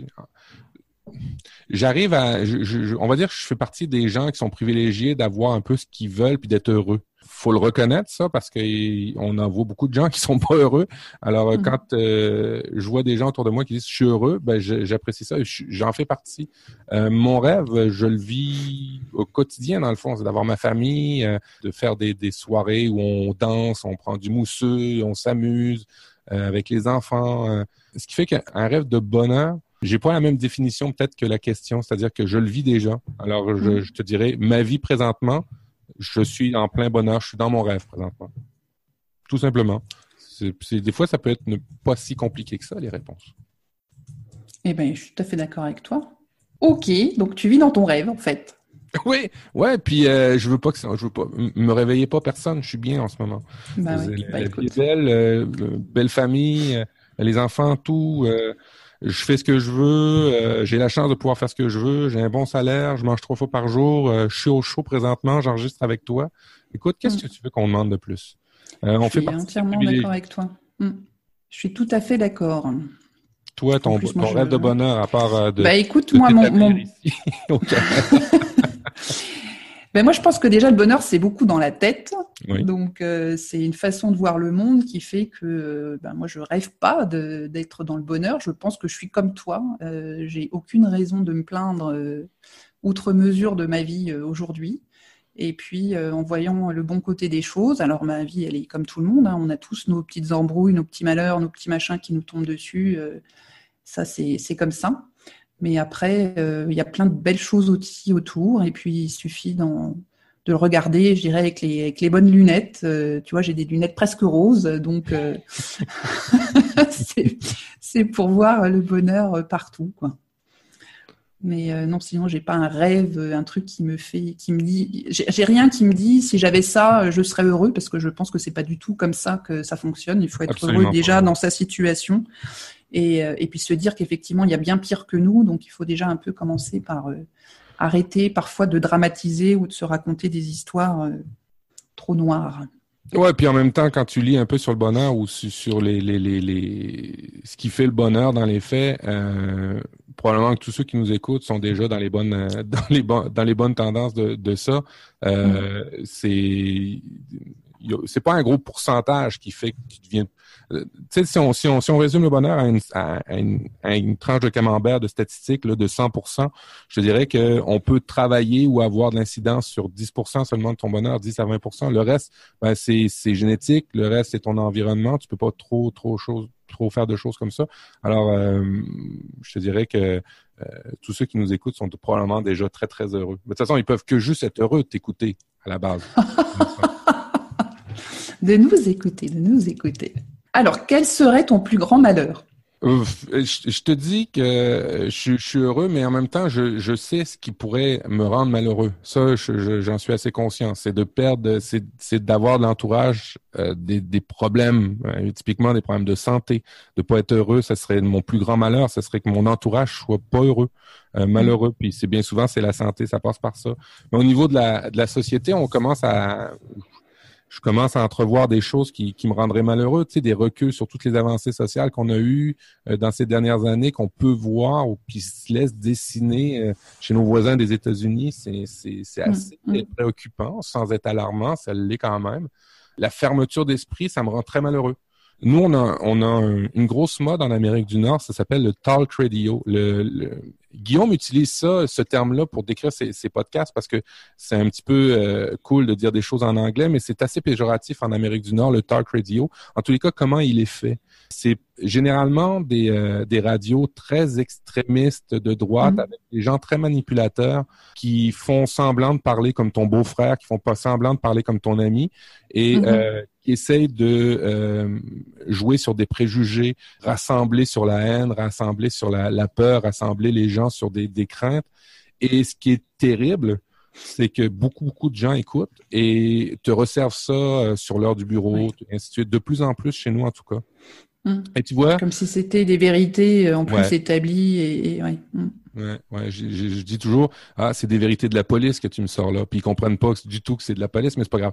j'arrive à, on va dire que je fais partie des gens qui sont privilégiés d'avoir un peu ce qu'ils veulent puis d'être heureux. Faut le reconnaître, ça, parce qu'on en voit beaucoup de gens qui sont pas heureux. Alors, quand je vois des gens autour de moi qui disent « je suis heureux », ben j'apprécie ça et j'en fais partie. Mon rêve, je le vis au quotidien, dans le fond, c'est d'avoir ma famille, de faire des soirées où on danse, on prend du mousseux, on s'amuse avec les enfants. Ce qui fait qu'un rêve de bonheur, j'ai pas la même définition peut-être que la question, c'est-à-dire que je le vis déjà. Alors, je te dirais, ma vie présentement, je suis en plein bonheur, je suis dans mon rêve présentement. Tout simplement. Des fois, ça peut être pas si compliqué que ça, les réponses. Eh bien, je suis tout à fait d'accord avec toi. Ok, donc tu vis dans ton rêve, en fait. Oui, ouais, puis je veux pas me réveiller pas personne, je suis bien en ce moment. La vie est belle, belle famille, les enfants, tout. Je fais ce que je veux, j'ai la chance de pouvoir faire ce que je veux, j'ai un bon salaire, je mange 3 fois par jour, je suis au show présentement, j'enregistre avec toi. Écoute, qu'est-ce que tu veux qu'on demande de plus? Je suis entièrement d'accord avec toi. Je suis tout à fait d'accord. Toi, ton rêve de bonheur, à part de... écoute, moi, ici, au moi, je pense que déjà, le bonheur, c'est beaucoup dans la tête. Oui. Donc, c'est une façon de voir le monde qui fait que moi, je rêve pas d'être dans le bonheur. Je pense que je suis comme toi. J'ai aucune raison de me plaindre outre mesure de ma vie aujourd'hui. Et puis, en voyant le bon côté des choses, alors ma vie, elle est comme tout le monde. Hein, on a tous nos petites embrouilles, nos petits malheurs, nos petits machins qui nous tombent dessus. Ça, c'est comme ça. Mais après, il y a plein de belles choses aussi autour. Et puis, il suffit de le regarder, je dirais, avec les bonnes lunettes. Tu vois, j'ai des lunettes presque roses. Donc, c'est pour voir le bonheur partout, quoi. Mais non, sinon, j'ai pas un rêve, un truc qui me dit... J'ai rien qui me dit, si j'avais ça, je serais heureux, parce que je pense que c'est pas du tout comme ça que ça fonctionne. Il faut être heureux déjà dans sa situation. Et puis se dire qu'effectivement, il y a bien pire que nous. Donc, il faut déjà un peu commencer par arrêter parfois de dramatiser ou de se raconter des histoires trop noires. Ouais, puis en même temps, quand tu lis un peu sur le bonheur ou sur ce qui fait le bonheur dans les faits, probablement que tous ceux qui nous écoutent sont déjà dans les bonnes tendances de ça. C'est pas un gros pourcentage qui fait que tu deviens... Tu sais, si on résume le bonheur à une tranche de camembert de statistiques là, de 100%, je te dirais qu'on peut travailler ou avoir de l'incidence sur 10% seulement de ton bonheur, 10 à 20%. Le reste, c'est génétique. Le reste, c'est ton environnement. Tu peux pas trop faire de choses comme ça. Alors, je te dirais que tous ceux qui nous écoutent sont probablement déjà très, très heureux. Mais de toute façon, ils peuvent que juste être heureux de t'écouter à la base. De nous écouter. Alors, quel serait ton plus grand malheur? Je te dis que je suis heureux, mais en même temps, je sais ce qui pourrait me rendre malheureux. Ça, j'en suis assez conscient. C'est de perdre, c'est d'avoir de l'entourage des problèmes, typiquement des problèmes de santé, de pas être heureux. Ça serait mon plus grand malheur. Ça serait que mon entourage soit pas heureux, malheureux. Puis c'est bien souvent c'est la santé, ça passe par ça. Mais au niveau de la société, on commence à je commence à entrevoir des choses qui me rendraient malheureux, tu sais, des reculs sur toutes les avancées sociales qu'on a eues dans ces dernières années, qu'on peut voir ou qui se laissent dessiner chez nos voisins des États-Unis. C'est assez préoccupant, sans être alarmant, ça l'est quand même. La fermeture d'esprit, ça me rend très malheureux. Nous, on a une grosse mode en Amérique du Nord, ça s'appelle le talk radio. Guillaume utilise ce terme-là pour décrire ses podcasts parce que c'est un petit peu cool de dire des choses en anglais, mais c'est assez péjoratif en Amérique du Nord, le talk radio. En tous les cas, comment il est fait? C'est généralement des radios très extrémistes de droite avec des gens très manipulateurs qui font semblant de parler comme ton beau-frère, qui font pas semblant de parler comme ton ami et qui essayent de jouer sur des préjugés, rassembler sur la haine, rassembler sur la peur, rassembler les gens sur des craintes. Et ce qui est terrible, c'est que beaucoup de gens écoutent et te resservent ça sur l'heure du bureau, et ainsi de suite. De plus en plus chez nous, en tout cas. Et tu vois, comme si c'était des vérités en plus établies je dis toujours, c'est des vérités de la police que tu me sors là, puis ils comprennent pas du tout que c'est de la police, mais c'est pas grave.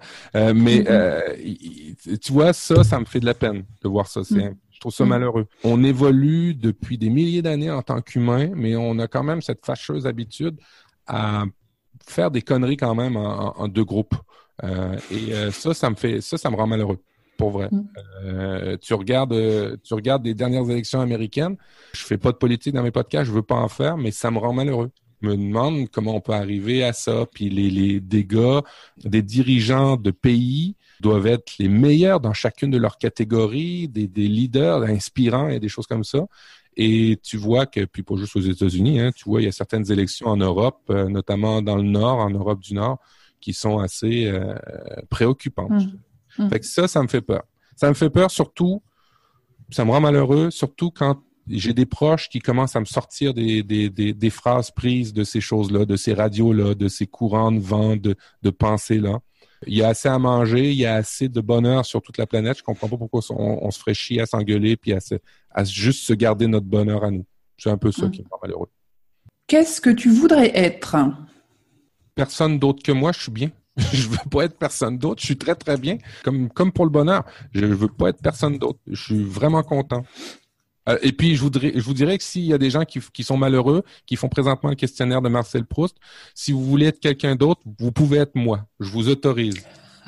Tu vois, ça me fait de la peine de voir ça. Je trouve ça malheureux. On évolue depuis des milliers d'années en tant qu'humain, mais on a quand même cette fâcheuse habitude à faire des conneries quand même en deux groupes. Ça me rend malheureux. Pour vrai. Tu regardes les dernières élections américaines. Je fais pas de politique dans mes podcasts, je veux pas en faire, mais ça me rend malheureux. Je me demande comment on peut arriver à ça. Puis des gars, des dirigeants de pays doivent être les meilleurs dans chacune de leurs catégories, des leaders inspirants et des choses comme ça. Et tu vois que, puis pas juste aux États-Unis, tu vois, il y a certaines élections en Europe, notamment dans le Nord, en Europe du Nord, qui sont assez préoccupantes. Fait que ça me fait peur. Ça me fait peur surtout, ça me rend malheureux, surtout quand j'ai des proches qui commencent à me sortir des phrases prises de ces choses-là, de ces radios-là, de ces courants de vent, de pensées-là. Il y a assez à manger, il y a assez de bonheur sur toute la planète. Je comprends pas pourquoi on se ferait chier à s'engueuler puis à juste se garder notre bonheur à nous. C'est un peu ça qui me rend malheureux. Qu'est-ce que tu voudrais être? Personne d'autre que moi, je suis bien. Je veux pas être personne d'autre. Je suis très, très bien. Comme pour le bonheur. Je veux pas être personne d'autre. Je suis vraiment content. Et puis, je vous dirais que s'il y a des gens qui sont malheureux, qui font présentement le questionnaire de Marcel Proust, si vous voulez être quelqu'un d'autre, vous pouvez être moi. Je vous autorise.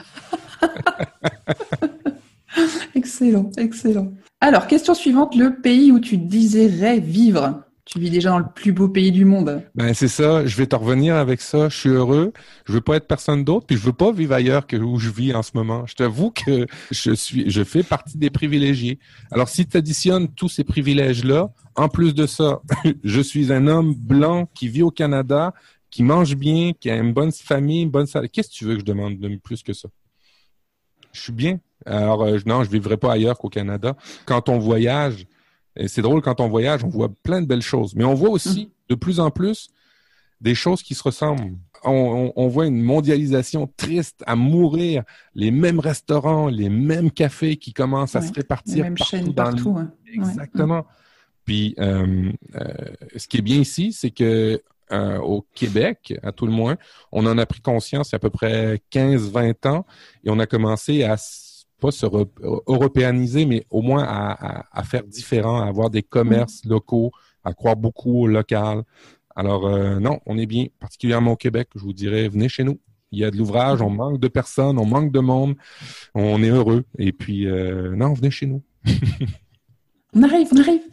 Excellent, excellent. Alors, question suivante. Le pays où tu désirais vivre? Tu vis déjà dans le plus beau pays du monde. Ben c'est ça, je vais te revenir avec ça. Je suis heureux, je veux pas être personne d'autre, puis je veux pas vivre ailleurs que où je vis en ce moment. Je t'avoue que je fais partie des privilégiés. Alors si tu additionnes tous ces privilèges-là, en plus de ça, je suis un homme blanc qui vit au Canada, qui mange bien, qui a une bonne famille, une bonne salaire. Qu'est-ce que tu veux que je demande de plus que ça? Je suis bien. Alors non, je vivrai pas ailleurs qu'au Canada. Quand on voyage, et c'est drôle, quand on voyage, on voit plein de belles choses. Mais on voit aussi, de plus en plus, des choses qui se ressemblent. On voit une mondialisation triste à mourir. Les mêmes restaurants, les mêmes cafés qui commencent à se répartir les mêmes chaînes partout. Exactement. Puis, ce qui est bien ici, c'est que au Québec, à tout le moins, on en a pris conscience il y a à peu près 15-20 ans et on a commencé à pas se européaniser, mais au moins à faire différent, à avoir des commerces locaux, à croire beaucoup au local. Alors, non, on est bien, particulièrement au Québec, je vous dirais, venez chez nous. Il y a de l'ouvrage, on manque de personnes, on manque de monde, on est heureux. Et puis, non, venez chez nous. On arrive.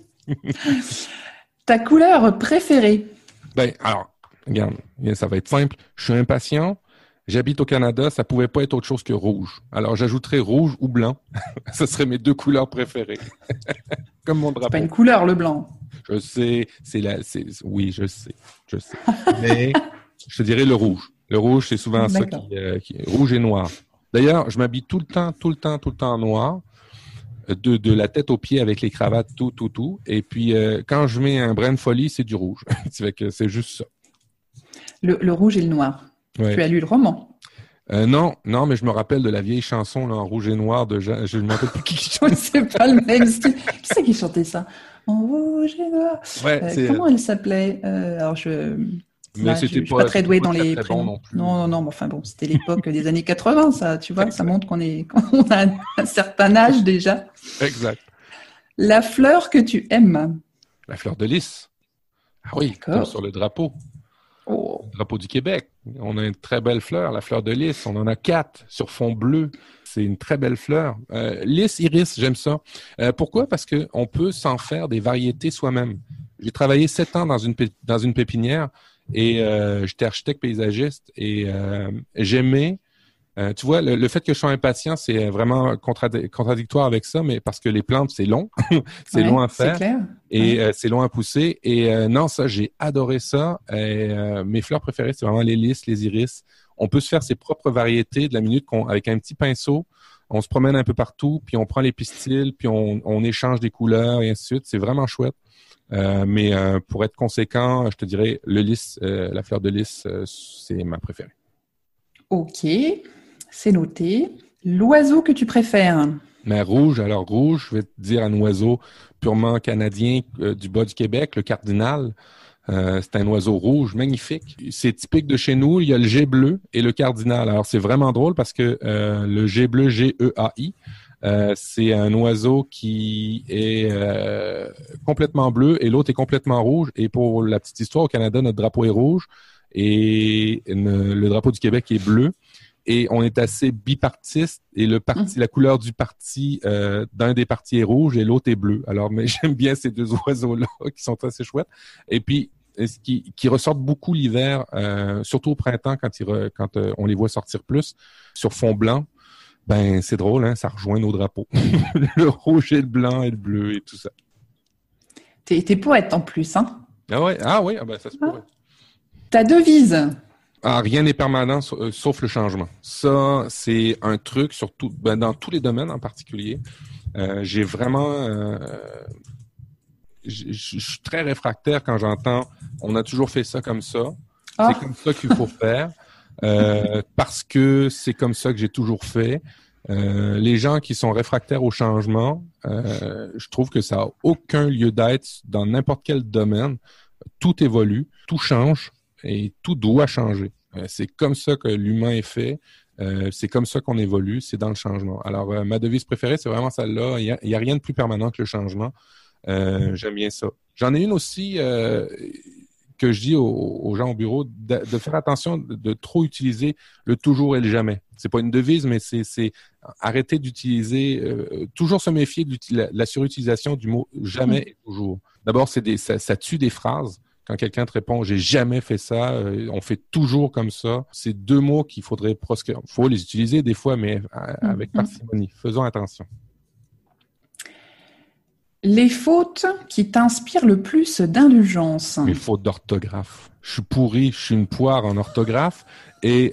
Ta couleur préférée? Ben, alors, regarde, ça va être simple. Je suis impatient. J'habite au Canada, ça pouvait pas être autre chose que rouge. Alors, j'ajouterais rouge ou blanc. Ce seraient mes deux couleurs préférées. Comme mon drapeau. C'est pas une couleur, le blanc. Je sais, oui, je sais. Mais je te dirais le rouge. Le rouge, c'est souvent ça qui est rouge et noir. D'ailleurs, je m'habille tout le temps en noir, de la tête aux pieds avec les cravates, tout. Et puis, quand je mets un brin de folie, c'est du rouge. C'est juste ça. Le rouge et le noir. Ouais. Tu as lu le roman? Non, mais je me rappelle de la vieille chanson là, en rouge et noir de Jean. Je ne me rappelle plus qui chantait. C'est pas le même style. Qui c'est qui chantait ça? En rouge et noir. Ouais, comment elle s'appelait? Alors Mais je suis pas très douée dans les prénoms. Bon non plus. Non, mais enfin bon, c'était l'époque des années 80, ça, tu vois, ça montre qu'on a un certain âge déjà. Exact. La fleur que tu aimes. La fleur de lys. Ah oui, comme sur le drapeau. Oh. Le drapeau du Québec. On a une très belle fleur, la fleur de lys. On en a 4 sur fond bleu. C'est une très belle fleur. Lys, iris, j'aime ça. Pourquoi? Parce qu'on peut s'en faire des variétés soi-même. J'ai travaillé 7 ans dans une pépinière et j'étais architecte paysagiste et j'aimais. Tu vois, le fait que je sois impatient, c'est vraiment contradictoire avec ça, mais parce que les plantes, c'est long. C'est long à faire. C'est clair. Et c'est long à pousser. Et non, ça, j'ai adoré ça. Et, mes fleurs préférées, c'est vraiment les lys, les iris. On peut se faire ses propres variétés de la minute avec un petit pinceau. On se promène un peu partout, puis on prend les pistils, puis on échange des couleurs et ainsi de suite. C'est vraiment chouette. Mais pour être conséquent, je te dirais le lys, la fleur de lys, c'est ma préférée. OK, c'est noté. L'oiseau que tu préfères? Mais rouge, alors rouge, je vais te dire un oiseau purement canadien du bas du Québec, le cardinal. C'est un oiseau rouge, magnifique. C'est typique de chez nous. Il y a le jet bleu et le cardinal. Alors, c'est vraiment drôle parce que le jet bleu, G-E-A-I, c'est un oiseau qui est complètement bleu et l'autre est complètement rouge. Et pour la petite histoire, au Canada, notre drapeau est rouge et le drapeau du Québec est bleu. Et on est assez bipartiste et la couleur du parti d'un des partis est rouge et l'autre est bleu. Alors, mais j'aime bien ces deux oiseaux-là qui sont assez chouettes. Et puis, qui ressortent beaucoup l'hiver, surtout au printemps quand on les voit sortir plus sur fond blanc. Ben, c'est drôle, hein, ça rejoint nos drapeaux. Le rouge et le blanc et le bleu et tout ça. T'es poète en plus, hein? Ah oui, ben ça se pourrait. Ta devise? Ah, rien n'est permanent sauf le changement. Ça, c'est un truc surtout dans tous les domaines en particulier. J'ai vraiment, je suis très réfractaire quand j'entends on a toujours fait ça comme ça. C'est comme ça qu'il faut faire parce que c'est comme ça que j'ai toujours fait. Les gens qui sont réfractaires au changement, je trouve que ça a aucun lieu d'être dans n'importe quel domaine. Tout évolue, tout change. Et tout doit changer. C'est comme ça que l'humain est fait. C'est comme ça qu'on évolue. C'est dans le changement. Alors, ma devise préférée, c'est vraiment celle-là. Il y a rien de plus permanent que le changement. J'aime bien ça. J'en ai une aussi que je dis aux gens au bureau de faire attention de trop utiliser le toujours et le jamais. C'est pas une devise, mais c'est arrêter d'utiliser, toujours se méfier de la surutilisation du mot jamais et toujours. D'abord, ça tue des phrases. Quand quelqu'un te répond « j'ai jamais fait ça », on fait toujours comme ça. C'est 2 mots qu'il faudrait proscrire. Il faut les utiliser des fois, mais avec parcimonie. Faisons attention. Les fautes qui t'inspirent le plus d'indulgence? Les fautes d'orthographe. Je suis pourri, je suis une poire en orthographe. Et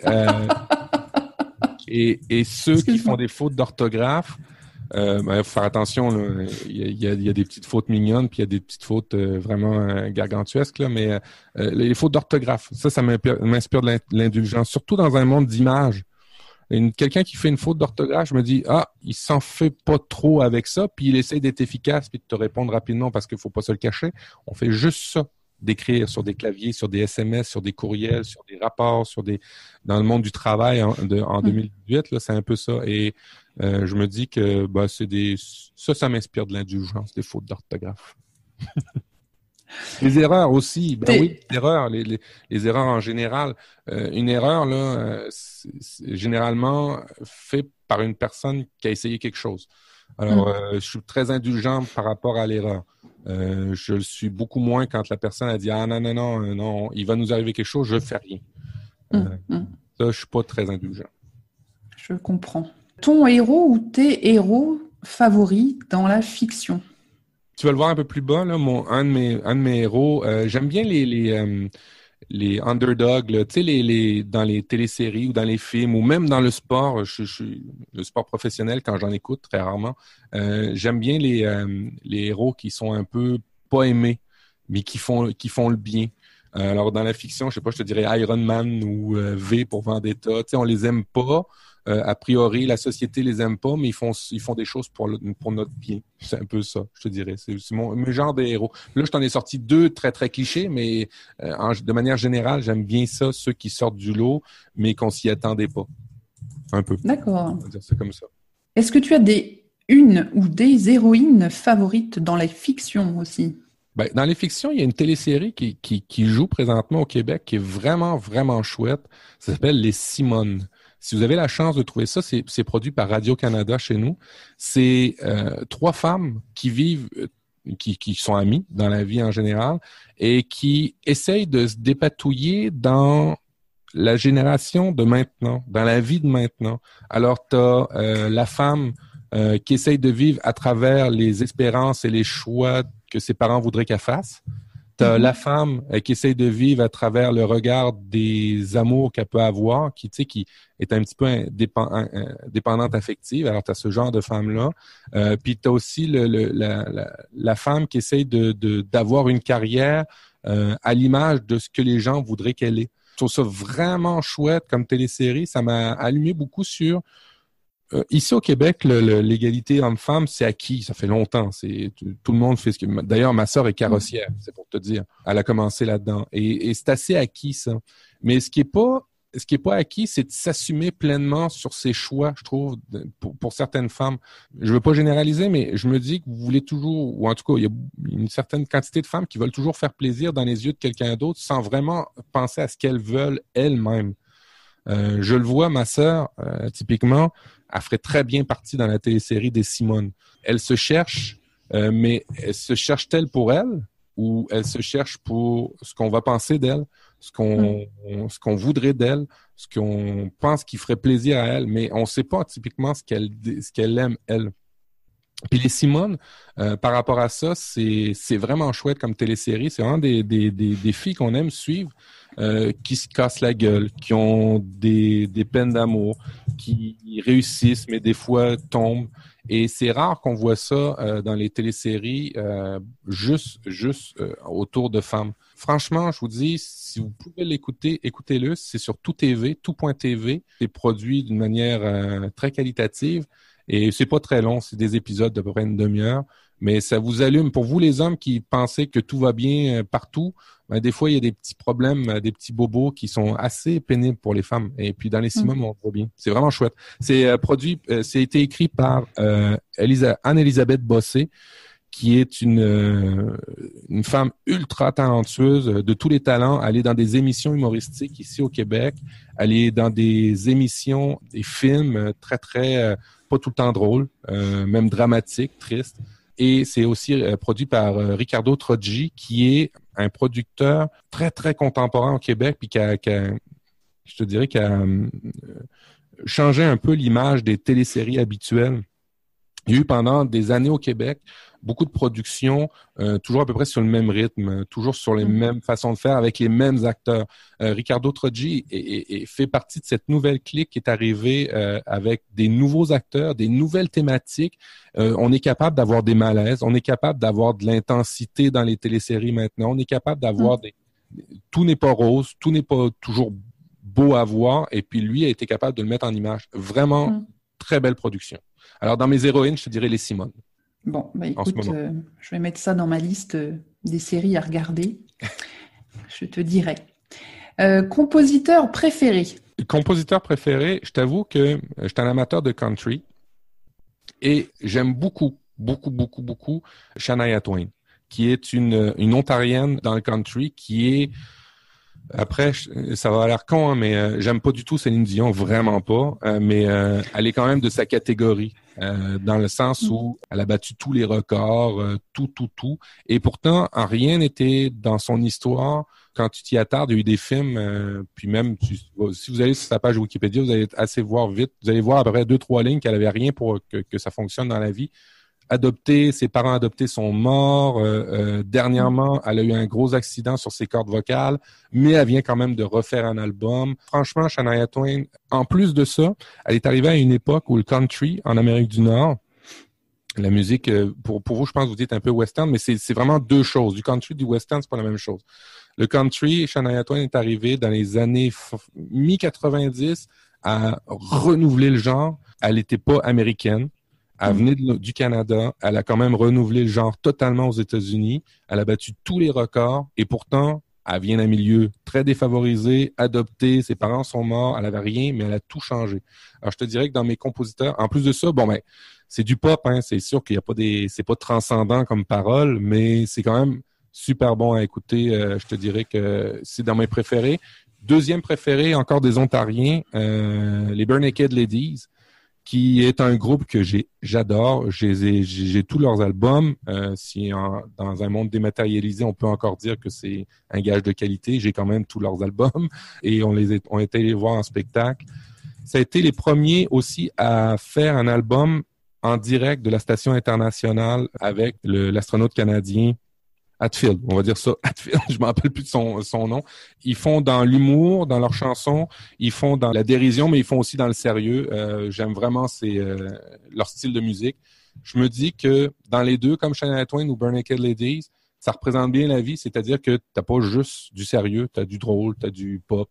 ceux qui font des fautes d'orthographe, faut faire attention. Là. Il y a des petites fautes mignonnes, puis il y a des petites fautes vraiment gargantuesques. Là, mais les fautes d'orthographe, ça m'inspire de l'indulgence, surtout dans un monde d'images. Quelqu'un qui fait une faute d'orthographe, je me dis, il s'en fait pas trop avec ça, puis il essaie d'être efficace, puis de te répondre rapidement parce qu'il faut pas se le cacher. On fait juste ça, d'écrire sur des claviers, sur des SMS, sur des courriels, sur des rapports, dans le monde du travail en 2018, là, c'est un peu ça. Et je me dis que ça m'inspire de l'indulgence, des fautes d'orthographe. Les erreurs aussi, oui, les erreurs, les erreurs en général. Une erreur, là, c'est généralement fait par une personne qui a essayé quelque chose. Alors, je suis très indulgent par rapport à l'erreur. Je le suis beaucoup moins quand la personne a dit « Ah non, il va nous arriver quelque chose, je fais rien. » Ça, je suis pas très indulgent. Je comprends. Ton héros ou tes héros favoris dans la fiction? Tu vas le voir un peu plus bas, là, un de mes héros. J'aime bien les underdogs, là, tu sais, dans les téléséries ou dans les films ou même dans le sport. Le sport professionnel, quand j'en écoute très rarement, j'aime bien les héros qui sont un peu pas aimés, mais qui font le bien. Alors, dans la fiction, je sais pas, je te dirais Iron Man ou V pour Vendetta. Tu sais, on les aime pas. A priori, la société les aime pas, mais ils font des choses pour notre bien. C'est un peu ça, je te dirais. C'est mon genre de héros. Là, je t'en ai sorti 2 très, très clichés, mais de manière générale, j'aime bien ça, ceux qui sortent du lot, mais qu'on s'y attendait pas. Un peu. D'accord. On va dire ça comme ça. Est-ce que tu as une ou des héroïnes favorites dans la fiction aussi? Ben, dans les fictions, il y a une télésérie qui joue présentement au Québec qui est vraiment, vraiment chouette. Ça s'appelle Les Simones. Si vous avez la chance de trouver ça, c'est produit par Radio-Canada chez nous. C'est 3 femmes qui vivent, qui sont amies dans la vie en général et qui essayent de se dépatouiller dans la génération de maintenant, dans la vie de maintenant. Alors, tu as la femme qui essaye de vivre à travers les espérances et les choix que ses parents voudraient qu'elle fasse. T'as la femme qui essaye de vivre à travers le regard des amours qu'elle peut avoir, qui est un petit peu dépendante affective. Alors, t'as ce genre de femme-là. Puis t'as aussi la femme qui essaye d'avoir une carrière à l'image de ce que les gens voudraient qu'elle ait. Je trouve ça vraiment chouette comme télésérie. Ça m'a allumé beaucoup sur... ici au Québec, l'égalité homme-femme, c'est acquis. Ça fait longtemps. Tout le monde fait ce que. D'ailleurs, ma sœur est carrossière, c'est pour te dire. Elle a commencé là-dedans, et c'est assez acquis ça. Mais ce qui est pas acquis, c'est de s'assumer pleinement sur ses choix. Je trouve pour certaines femmes. Je veux pas généraliser, mais je me dis que vous voulez toujours, ou en tout cas, il y a une certaine quantité de femmes qui veulent toujours faire plaisir dans les yeux de quelqu'un d'autre, sans vraiment penser à ce qu'elles veulent elles-mêmes. Je le vois, ma sœur, typiquement. Elle ferait très bien partie dans la télésérie des Simones. Elle se cherche, mais elle se cherche-t-elle pour elle ou elle se cherche pour ce qu'on va penser d'elle, ce qu'on voudrait d'elle, ce qu'on pense qui ferait plaisir à elle, mais on ne sait pas typiquement ce qu'elle aime, elle. Puis les Simones, par rapport à ça, c'est vraiment chouette comme télésérie. C'est vraiment des filles qu'on aime suivre, qui se cassent la gueule, qui ont des peines d'amour, qui réussissent, mais des fois tombent. Et c'est rare qu'on voit ça dans les téléséries juste autour de femmes. Franchement, je vous dis, si vous pouvez l'écouter, écoutez-le. C'est sur tout.tv. C'est produit d'une manière très qualitative. Et c'est pas très long, c'est des épisodes d'à peu près une demi-heure, mais ça vous allume. Pour vous, les hommes qui pensez que tout va bien partout, ben, des fois, il y a des petits problèmes, des petits bobos qui sont assez pénibles pour les femmes. Et puis, dans les Simones, on voit bien. C'est vraiment chouette. C'est c'est été écrit par Anne-Elisabeth Bossé, qui est une femme ultra talentueuse, de tous les talents. Elle est dans des émissions humoristiques ici au Québec. Elle est dans des émissions, des films très, très... pas tout le temps drôle, même dramatique, triste. Et c'est aussi produit par Ricardo Troggi, qui est un producteur très, très contemporain au Québec, puis je te dirais, qui a changé un peu l'image des téléséries habituelles. Il y a eu pendant des années au Québec beaucoup de productions, toujours à peu près sur le même rythme, toujours sur les mêmes façons de faire, avec les mêmes acteurs. Ricardo Troggi fait partie de cette nouvelle clique qui est arrivée avec des nouveaux acteurs, des nouvelles thématiques. On est capable d'avoir des malaises, on est capable d'avoir de l'intensité dans les téléséries maintenant, on est capable d'avoir tout n'est pas rose, tout n'est pas toujours beau à voir, et puis lui a été capable de le mettre en image. Vraiment, très belle production. Alors, dans mes héroïnes, je te dirais les Simones. Bon, bah écoute, je vais mettre ça dans ma liste des séries à regarder. Je te dirai. Compositeur préféré? Compositeur préféré, je t'avoue que je suis un amateur de country et j'aime beaucoup Shania Twain, qui est une Ontarienne dans le country qui est... Après, ça va avoir l'air con, hein, mais j'aime pas du tout Céline Dion, vraiment pas. Mais elle est quand même de sa catégorie, dans le sens où elle a battu tous les records, tout. Et pourtant, rien n'était dans son histoire. Quand tu t'y attardes, il y a eu des films, puis même, si vous allez sur sa page Wikipédia, vous allez assez voir vite. Vous allez voir à peu près 2-3 lignes qu'elle avait rien pour que ça fonctionne dans la vie. Ses parents adoptés sont morts. Dernièrement, elle a eu un gros accident sur ses cordes vocales, mais elle vient quand même de refaire un album. Franchement, Shania Twain, en plus de ça, elle est arrivée à une époque où le country en Amérique du Nord La musique, pour vous, je pense que vous dites un peu western, mais c'est vraiment deux choses. Du country, du western, c'est pas la même chose. Le country, Shania Twain est arrivé dans les années mi-90 à renouveler le genre. Elle n'était pas américaine. Elle venait du Canada. Elle a quand même renouvelé le genre totalement aux États-Unis. Elle a battu tous les records. Et pourtant, elle vient d'un milieu très défavorisé, adopté. Ses parents sont morts. Elle avait rien, mais elle a tout changé. Alors, je te dirais que dans mes compositeurs, en plus de ça, c'est du pop, hein. C'est sûr qu'il y a pas c'est pas transcendant comme parole, mais c'est quand même super bon à écouter. Je te dirais que c'est dans mes préférés. Deuxième préféré, encore des Ontariens, les Bare Naked Ladies, qui est un groupe que j'adore. J'ai tous leurs albums. Dans un monde dématérialisé, on peut encore dire que c'est un gage de qualité. J'ai quand même tous leurs albums et on été les voir en spectacle. Ça a été les premiers aussi à faire un album en direct de la station internationale avec l'astronaute canadien Hatfield, on va dire ça, Hatfield, je me rappelle plus de son nom. Ils font dans l'humour, dans leurs chansons, ils font dans la dérision, mais ils font aussi dans le sérieux. J'aime vraiment leur style de musique. Je me dis que dans les deux, comme Shania Twain ou Bare Naked Ladies, ça représente bien la vie, c'est-à-dire que t'as pas juste du sérieux, t'as du drôle, t'as du pop,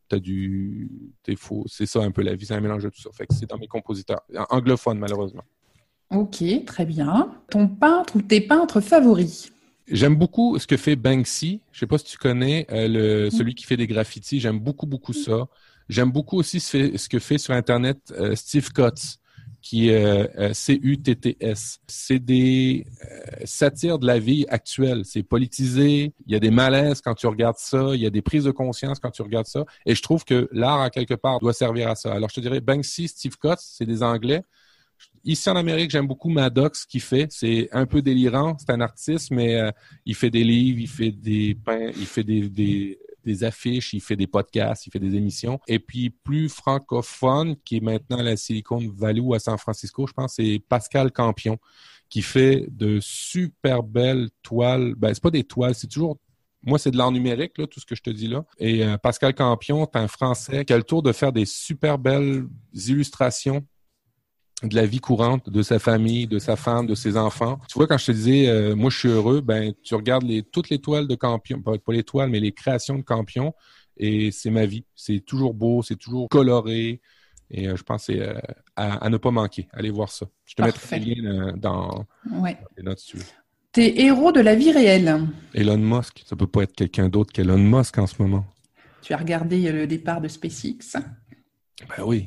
t'es faux. C'est ça un peu la vie, c'est un mélange de tout ça. Fait que c'est dans mes compositeurs, anglophones malheureusement. Ok, très bien. Ton peintre ou tes peintres favoris? J'aime beaucoup ce que fait Banksy. Je sais pas si tu connais celui qui fait des graffitis. J'aime beaucoup, beaucoup ça. J'aime beaucoup aussi ce que fait sur Internet Steve Cutts, qui est C-U-T-T-S. C'est des satires de la vie actuelle. C'est politisé. Il y a des malaises quand tu regardes ça. Il y a des prises de conscience quand tu regardes ça. Et je trouve que l'art, à quelque part, doit servir à ça. Alors, je te dirais, Banksy, Steve Cutts, c'est des Anglais. Ici en Amérique, j'aime beaucoup Maddox qui fait. C'est un peu délirant, c'est un artiste, mais il fait des livres, il fait des peints, il fait des affiches, il fait des podcasts, il fait des émissions. Et puis plus francophone, qui est maintenant à la Silicon Valley ou à San Francisco, je pense, c'est Pascal Campion, qui fait de super belles toiles. Ben, c'est pas des toiles, c'est toujours... Moi, c'est de l'art numérique, là, tout ce que je te dis là. Et Pascal Campion, c'est un Français qui a le tour de faire des super belles illustrations de la vie courante de sa famille, de sa femme, de ses enfants. Tu vois, quand je te disais, moi, je suis heureux, ben, tu regardes toutes les toiles de Campion, pas les toiles, mais les créations de Campion, et c'est ma vie. C'est toujours beau, c'est toujours coloré, et je pense que c'est à ne pas manquer. Allez voir ça. Je te mettrai le lien dans les notes, si tu veux. Tes héros de la vie réelle? Elon Musk. Ça peut pas être quelqu'un d'autre qu'Elon Musk en ce moment. Tu as regardé le départ de SpaceX? Ben oui.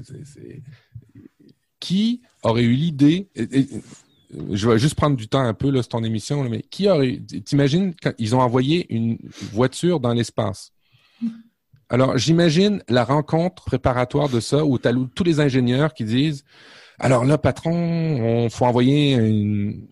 Qui aurait eu l'idée, je vais juste prendre du temps un peu, là, c'est ton émission, là, mais t'imagines quand ils ont envoyé une voiture dans l'espace. Alors, j'imagine la rencontre préparatoire de ça où tu as tous les ingénieurs qui disent, alors là, patron, faut envoyer une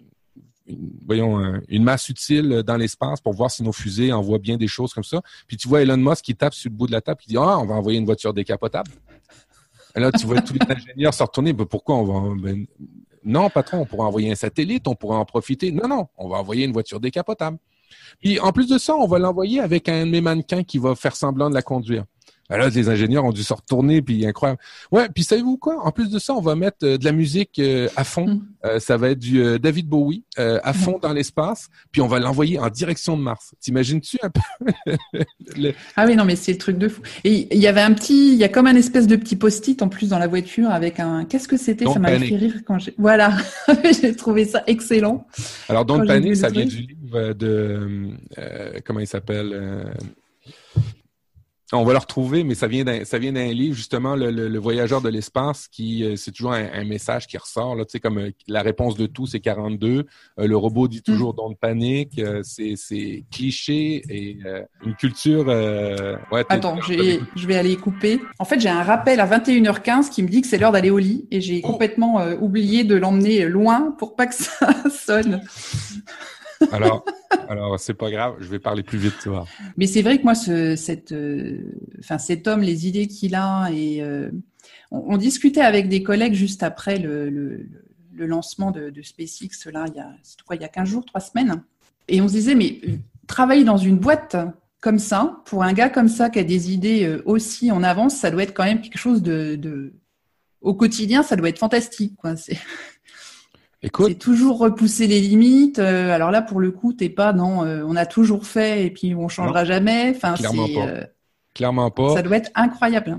masse utile dans l'espace pour voir si nos fusées envoient bien des choses comme ça. Puis tu vois Elon Musk qui tape sur le bout de la table, qui dit, on va envoyer une voiture décapotable. Et là, tu vois tous les ingénieurs se retourner. Ben, pourquoi non, patron, on pourrait envoyer un satellite, on pourrait en profiter. Non, on va envoyer une voiture décapotable. Puis, en plus de ça, on va l'envoyer avec un de mes mannequins qui va faire semblant de la conduire. Alors, les ingénieurs ont dû se retourner, puis incroyable. Ouais, puis savez-vous quoi? En plus de ça, on va mettre de la musique à fond. Ça va être du David Bowie à fond dans l'espace, puis on va l'envoyer en direction de Mars. T'imagines-tu un peu? Ah oui, non, mais c'est le truc de fou. Et il y a comme un espèce de petit post-it en plus dans la voiture avec un... Qu'est-ce que c'était? Ça m'a fait rire quand j'ai... Voilà, j'ai trouvé ça excellent. Alors, Don't Panic, ça vient du livre de... comment il s'appelle? On va le retrouver, mais ça vient d'un livre, justement, le voyageur de l'espace, qui c'est toujours un message qui ressort, là, tu sais, comme la réponse de tout, c'est 42. Le robot dit toujours don't panique. C'est cliché et une culture... Attends, je vais aller couper. En fait, j'ai un rappel à 21h15 qui me dit que c'est l'heure d'aller au lit et j'ai complètement oublié de l'emmener loin pour pas que ça sonne. Alors, c'est pas grave, je vais parler plus vite, tu vois. Mais c'est vrai que moi, cet homme, les idées qu'il a, et on discutait avec des collègues juste après le lancement de SpaceX, là, il y a 15 jours, 3 semaines, et on se disait, mais travailler dans une boîte comme ça, pour un gars comme ça qui a des idées aussi en avance, ça doit être quand même quelque chose au quotidien, ça doit être fantastique, quoi. Écoute, C'est toujours repousser les limites. Alors là, pour le coup, t'es pas dans on a toujours fait et puis on non, changera jamais. Enfin, clairement pas. Clairement pas. ça doit être incroyable.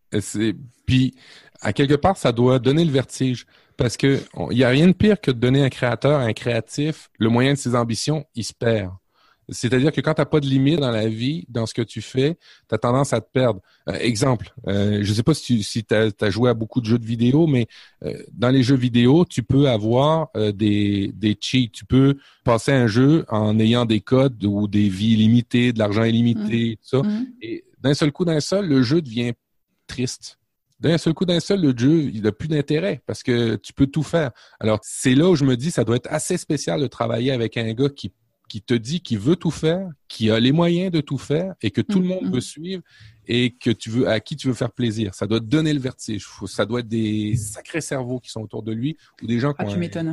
Puis, à quelque part, ça doit donner le vertige. Parce que il y a rien de pire que de donner à un créateur, à un créatif, le moyen de ses ambitions, il se perd. C'est-à-dire que quand tu n'as pas de limite dans la vie, dans ce que tu fais, tu as tendance à te perdre. Exemple, je ne sais pas si tu as joué à beaucoup de jeux de vidéo, mais dans les jeux vidéo, tu peux avoir des cheats. Tu peux passer un jeu en ayant des codes ou des vies illimitées, de l'argent illimité, tout ça. Et d'un seul coup, le jeu devient triste. D'un seul coup, le jeu, il n'a plus d'intérêt parce que tu peux tout faire. Alors, c'est là où je me dis, ça doit être assez spécial de travailler avec un gars qui te dit qu'il veut tout faire, qui a les moyens de tout faire et que tout le monde veut suivre et que à qui tu veux faire plaisir. Ça doit te donner le vertige. Ça doit être des sacrés cerveaux qui sont autour de lui ou des gens qui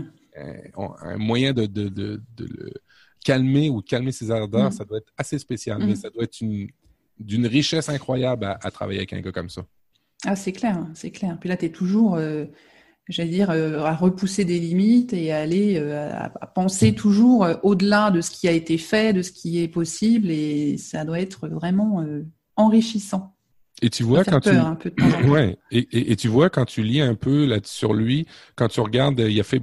ont un moyen de le calmer ou de calmer ses ardeurs. Ça doit être assez spécial, mais ça doit être d'une richesse incroyable à travailler avec un gars comme ça. Ah, c'est clair, c'est clair. Puis là, tu es toujours, j'allais dire, à repousser des limites et à aller à penser toujours au-delà de ce qui a été fait, de ce qui est possible. Et ça doit être vraiment enrichissant. Et tu vois quand un peu de temps en temps. Ouais, et tu vois quand tu lis un peu là sur lui, quand tu regardes, il a fait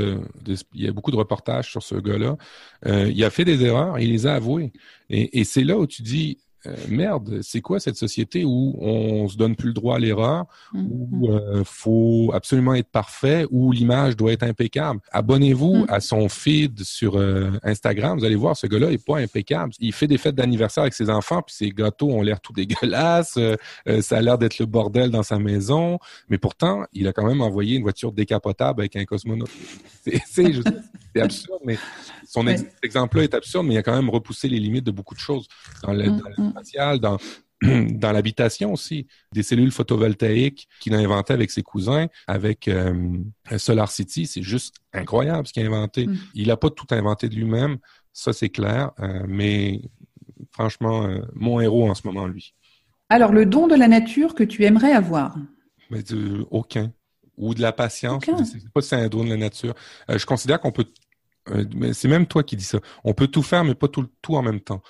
il y a beaucoup de reportages sur ce gars-là. Il a fait des erreurs, il les a avouées. Et c'est là où tu dis merde, c'est quoi cette société où on se donne plus le droit à l'erreur, où faut absolument être parfait, où l'image doit être impeccable. Abonnez-vous à son feed sur Instagram, vous allez voir, ce gars-là est pas impeccable. Il fait des fêtes d'anniversaire avec ses enfants, puis ses gâteaux ont l'air tout dégueulasses, ça a l'air d'être le bordel dans sa maison, mais pourtant, il a quand même envoyé une voiture décapotable avec un cosmonaute. C'est absurde, mais son exemple-là est absurde, mais il a quand même repoussé les limites de beaucoup de choses dans le spatial, dans l'habitation aussi. Des cellules photovoltaïques qu'il a inventées avec ses cousins, avec Solar City. C'est juste incroyable ce qu'il a inventé. Il n'a pas tout inventé de lui-même, ça c'est clair, mais franchement, mon héros en ce moment, lui. Alors, le don de la nature que tu aimerais avoir? Mais aucun. Ou de la patience. Aucun. Je ne sais pas si c'est un don de la nature. Je considère qu'on peut... mais c'est même toi qui dis ça. On peut tout faire, mais pas tout en même temps.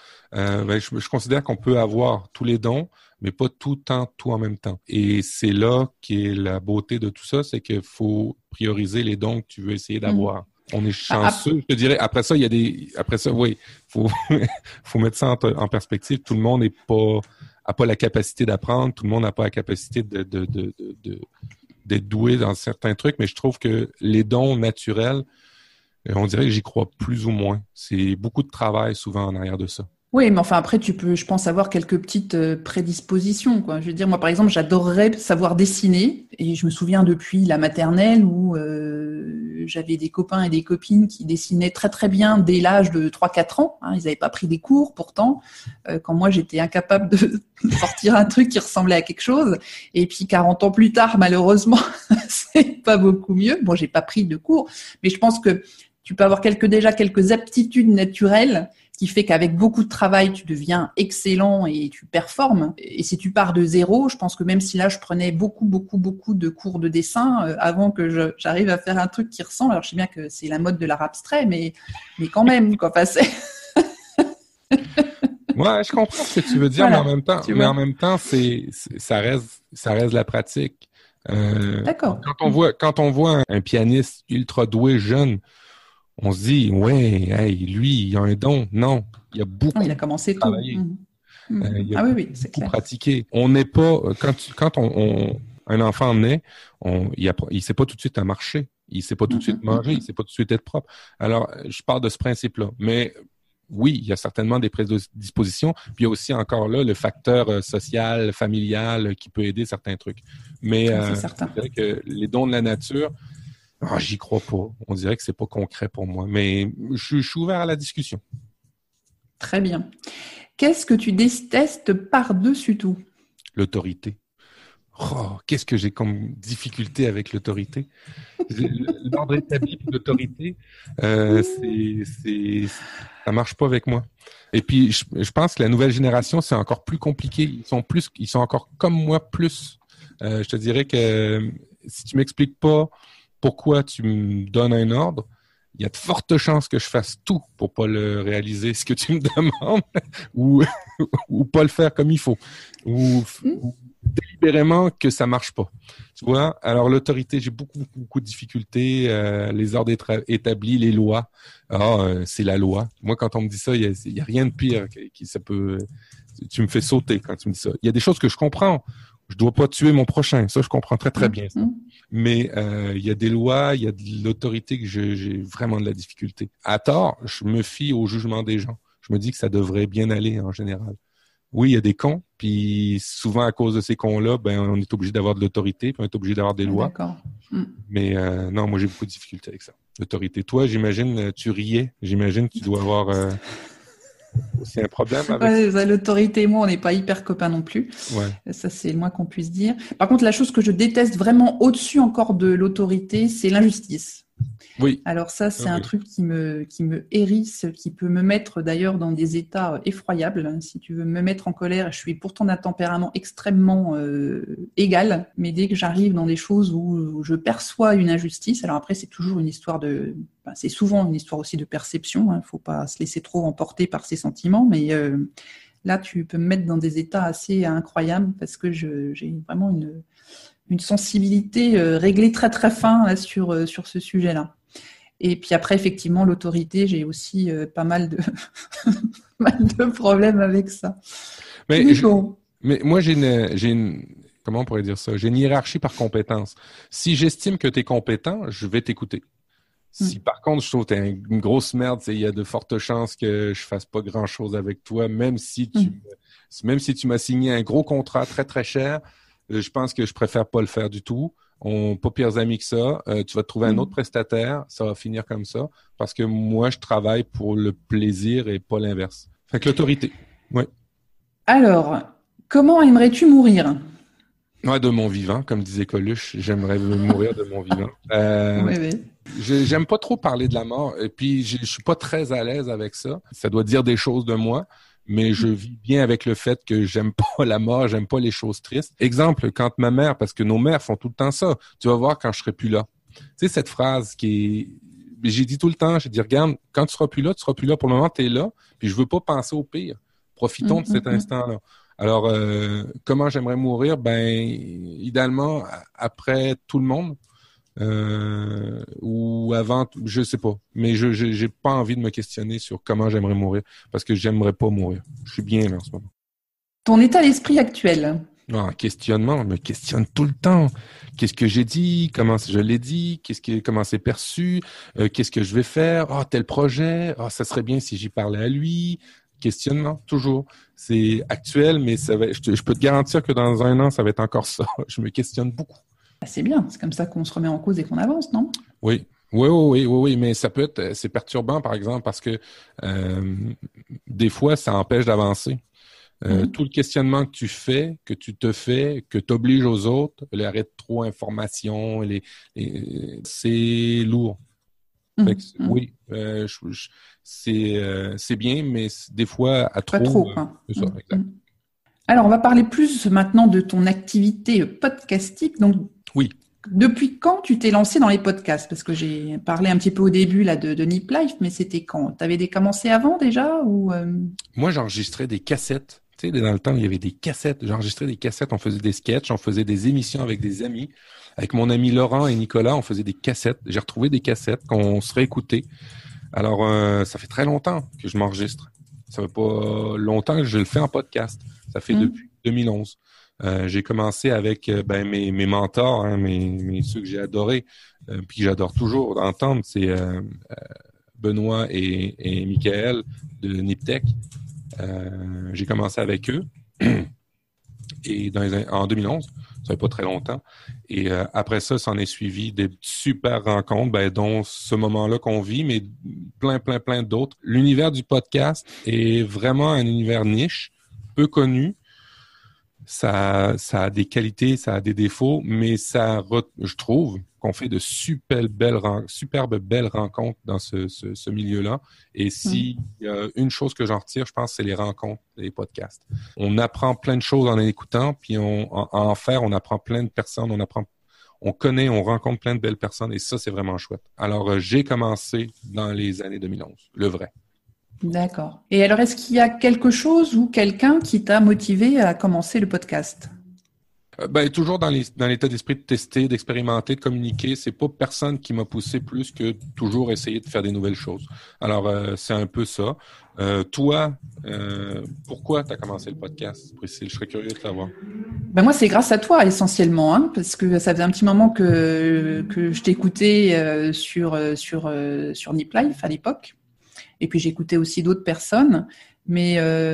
Je considère qu'on peut avoir tous les dons, mais pas tout en même temps. Et c'est là qui est la beauté de tout ça, c'est qu'il faut prioriser les dons que tu veux essayer d'avoir. On est chanceux, je te dirais. Après ça, oui, faut mettre ça en perspective. Tout le monde a pas la capacité d'apprendre. Tout le monde n'a pas la capacité d'être doué dans certains trucs. Mais je trouve que les dons naturels, on dirait que j'y crois plus ou moins. C'est beaucoup de travail souvent en arrière de ça. Oui, mais enfin après, tu peux, je pense, avoir quelques petites prédispositions, quoi. Je veux dire, moi, par exemple, j'adorerais savoir dessiner. Et je me souviens depuis la maternelle où j'avais des copains et des copines qui dessinaient très, très bien dès l'âge de 3-4 ans. Ils n'avaient pas pris des cours, pourtant, quand moi, j'étais incapable de sortir un truc qui ressemblait à quelque chose. Et puis, 40 ans plus tard, malheureusement, c'est pas beaucoup mieux. Bon, j'ai pas pris de cours, mais je pense que tu peux avoir quelques aptitudes naturelles qui fait qu'avec beaucoup de travail, tu deviens excellent et tu performes. Et si tu pars de zéro, je pense que même si là, je prenais beaucoup de cours de dessin avant que j'arrive à faire un truc qui ressemble. Alors, je sais bien que c'est la mode de l'art abstrait, mais quand même, quoi. Enfin, c'est... Ouais, je comprends ce que tu veux dire, voilà, mais en même temps, ça reste la pratique. D'accord. Quand on voit un pianiste ultra doué, jeune, on se dit, ouais, hey, lui, il a un don. Non, il a beaucoup il a commencé tôt. Il a oui, c'est clair. Pratiqué. On n'est pas, quand un enfant naît, il sait pas tout de suite à marcher. Il sait pas tout de suite manger. Il sait pas tout de suite être propre. Alors, je pars de ce principe-là. Mais oui, il y a certainement des prédispositions. Puis il y a aussi encore là le facteur social, familial qui peut aider certains trucs. Mais c'est vrai que les dons de la nature, j'y crois pas. On dirait que c'est pas concret pour moi. Mais je suis ouvert à la discussion. Très bien. Qu'est-ce que tu détestes par-dessus tout? L'autorité. Qu'est-ce que j'ai comme difficulté avec l'autorité? L'ordre établi pour l'autorité, ça marche pas avec moi. Et puis, je pense que la nouvelle génération, c'est encore plus compliqué. Ils sont encore comme moi plus. Je te dirais que si tu m'expliques pas pourquoi tu me donnes un ordre, il y a de fortes chances que je fasse tout pour pas le réaliser, ce que tu me demandes, ou, ou pas le faire comme il faut, ou délibérément que ça marche pas. Tu vois? Alors, l'autorité, j'ai beaucoup de difficultés. Les ordres établis, les lois. C'est la loi. Moi, quand on me dit ça, il y a rien de pire ça peut... Tu me fais sauter quand tu me dis ça. Il y a des choses que je comprends. Je dois pas tuer mon prochain. Ça, je comprends très bien ça. Mais il y a des lois, il y a de l'autorité que j'ai vraiment de la difficulté. À tort, je me fie au jugement des gens. Je me dis que ça devrait bien aller en général. Oui, il y a des cons, puis souvent à cause de ces cons-là, on est obligé d'avoir de l'autorité, puis on est obligé d'avoir des lois. D'accord. Mais non, moi j'ai beaucoup de difficultés avec ça. L'autorité. Toi, j'imagine, tu riais. J'imagine que tu dois avoir aussi un problème avec ça. L'autorité et moi, on n'est pas hyper copains non plus. Ouais. Ça, c'est le moins qu'on puisse dire. Par contre, la chose que je déteste vraiment au-dessus encore de l'autorité, c'est l'injustice. Oui. Alors ça, c'est un truc qui me hérisse, qui peut me mettre d'ailleurs dans des états effroyables. Si tu veux me mettre en colère, je suis pourtant d'un tempérament extrêmement égal, mais dès que j'arrive dans des choses où je perçois une injustice, alors après c'est toujours une histoire c'est souvent une histoire aussi de perception. Hein, faut pas se laisser trop emporter par ses sentiments, mais là tu peux me mettre dans des états assez incroyables parce que j'ai vraiment une sensibilité réglée très très fin là, sur ce sujet-là. Et puis après, effectivement, l'autorité, j'ai aussi pas mal de problèmes avec ça. Mais moi, j'ai une comment on pourrait dire ça? J'ai une hiérarchie par compétence. Si j'estime que tu es compétent, je vais t'écouter. Si par contre, je trouve que tu es une grosse merde, il y a de fortes chances que je fasse pas grand-chose avec toi, même si tu m'as signé un gros contrat très, très cher, je pense que je préfère pas le faire du tout. Pas pires amis que ça. Tu vas te trouver un autre prestataire. Ça va finir comme ça. Parce que moi, je travaille pour le plaisir et pas l'inverse. Fait que l'autorité. Oui. Alors, comment aimerais-tu mourir? Ouais, de mon vivant, comme disait Coluche. J'aimerais mourir de mon vivant. Oui. J'aime pas trop parler de la mort. Et puis, je suis pas très à l'aise avec ça. Ça doit dire des choses de moi. Mais je vis bien avec le fait que j'aime pas la mort, j'aime pas les choses tristes. Exemple, quand ma mère, parce que nos mères font tout le temps ça, tu vas voir quand je serai plus là. Tu sais, cette phrase j'ai dit tout le temps, j'ai dit, regarde, quand tu seras plus là pour le moment, tu es là, puis je veux pas penser au pire. Profitons de cet instant-là. Alors, comment j'aimerais mourir? Idéalement, après tout le monde. Ou avant, je sais pas. Mais j'ai pas envie de me questionner sur comment j'aimerais mourir parce que j'aimerais pas mourir. Je suis bien là en ce moment. Ton état d'esprit actuel? Questionnement, on me questionne tout le temps. Qu'est-ce que j'ai dit? Comment je l'ai dit? Comment c'est perçu? Qu'est-ce que je vais faire? Tel projet. Ça serait bien si j'y parlais à lui. Questionnement, toujours. C'est actuel, mais je peux te garantir que dans 1 an, ça va être encore ça. Je me questionne beaucoup. C'est bien, c'est comme ça qu'on se remet en cause et qu'on avance, non? Oui, mais c'est perturbant, par exemple, parce que des fois, ça empêche d'avancer. Tout le questionnement que tu fais, que tu te fais, que tu obliges aux autres, l'arrêt de trop information, c'est lourd. Oui, c'est bien, mais des fois, à trop. Pas trop, quoi. C'est ça, exact. Alors, on va parler plus maintenant de ton activité podcastique. Donc, oui. Depuis quand tu t'es lancé dans les podcasts? Parce que j'ai parlé un petit peu au début là de Nip Life, mais c'était quand? Tu avais commencé avant déjà ou Moi, j'enregistrais des cassettes. Tu sais, dans le temps, il y avait des cassettes. J'enregistrais des cassettes, on faisait des sketchs, on faisait des émissions avec des amis. Avec mon ami Laurent et Nicolas, on faisait des cassettes. J'ai retrouvé des cassettes qu'on se réécoutait. Alors, ça fait très longtemps que je m'enregistre. Ça fait pas longtemps que je le fais en podcast. Ça fait depuis 2011. J'ai commencé avec mes mentors, ceux que j'ai adorés, puis que j'adore toujours d'entendre, c'est Benoît et Michael de Niptech. J'ai commencé avec eux et en 2011, ça fait pas très longtemps. Et après ça, s'en est suivi des super rencontres, dont ce moment-là qu'on vit, mais plein d'autres. L'univers du podcast est vraiment un univers niche, peu connu. Ça a des qualités, ça a des défauts, mais je trouve qu'on fait de superbes belles rencontres dans ce milieu-là. Et s'il y a une chose que j'en retire, je pense, c'est les rencontres, les podcasts. On apprend plein de choses en écoutant, puis on apprend plein de personnes, on connaît, on rencontre plein de belles personnes et ça, c'est vraiment chouette. Alors, j'ai commencé dans les années 2011, le vrai. D'accord. Et alors, est-ce qu'il y a quelque chose ou quelqu'un qui t'a motivé à commencer le podcast? Toujours dans l'état d'esprit de tester, d'expérimenter, de communiquer. C'est pas personne qui m'a poussé plus que toujours essayer de faire des nouvelles choses. Alors, c'est un peu ça. Toi, pourquoi tu as commencé le podcast, Priscille? Je serais curieux de savoir. Moi, c'est grâce à toi essentiellement, hein, parce que ça faisait un petit moment que je t'écoutais sur Nip Life à l'époque. Et puis j'écoutais aussi d'autres personnes, mais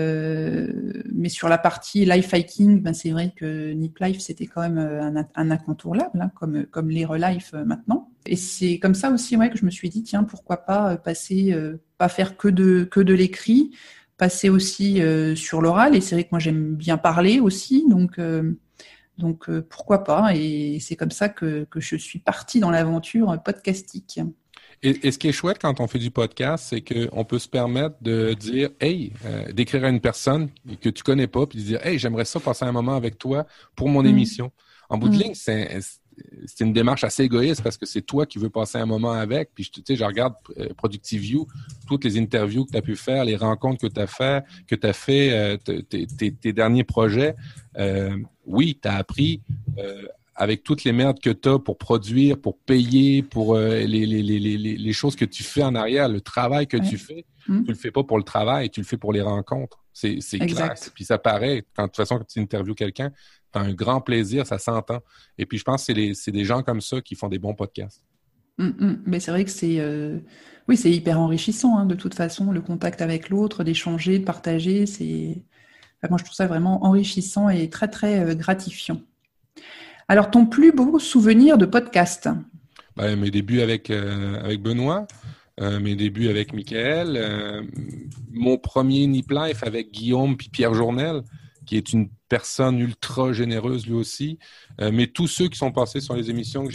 sur la partie life hiking, c'est vrai que Nip Life c'était quand même un incontournable, hein, comme les Relife maintenant. Et c'est comme ça aussi que je me suis dit tiens, pourquoi pas passer, pas faire que de l'écrit, passer aussi sur l'oral. Et c'est vrai que moi j'aime bien parler aussi, donc pourquoi pas. Et c'est comme ça que je suis partie dans l'aventure podcastique. Et ce qui est chouette quand on fait du podcast, c'est qu'on peut se permettre de dire, hey, d'écrire à une personne que tu connais pas, puis de dire, hey, j'aimerais ça passer un moment avec toi pour mon émission. En bout de ligne, c'est une démarche assez égoïste parce que c'est toi qui veux passer un moment avec. Puis je regarde ProductiveU, toutes les interviews que tu as pu faire, les rencontres que tu as fait, tes derniers projets. Oui, tu as appris. Avec toutes les merdes que tu as pour produire, pour payer, pour les choses que tu fais en arrière, le travail que tu fais, tu le fais pas pour le travail, tu le fais pour les rencontres. C'est clair. Puis ça paraît, de toute façon, quand tu interviews quelqu'un, tu as un grand plaisir, ça s'entend. Et puis je pense que c'est des gens comme ça qui font des bons podcasts. Mais c'est vrai que c'est hyper enrichissant, hein, de toute façon, le contact avec l'autre, d'échanger, de partager, moi je trouve ça vraiment enrichissant et très très gratifiant. Alors, ton plus beau souvenir de podcast? Mes débuts avec Benoît, mes débuts avec Michael, mon premier Nip Life avec Guillaume puis Pierre Journel, qui est une personne ultra généreuse lui aussi. Mais tous ceux qui sont passés sur les émissions que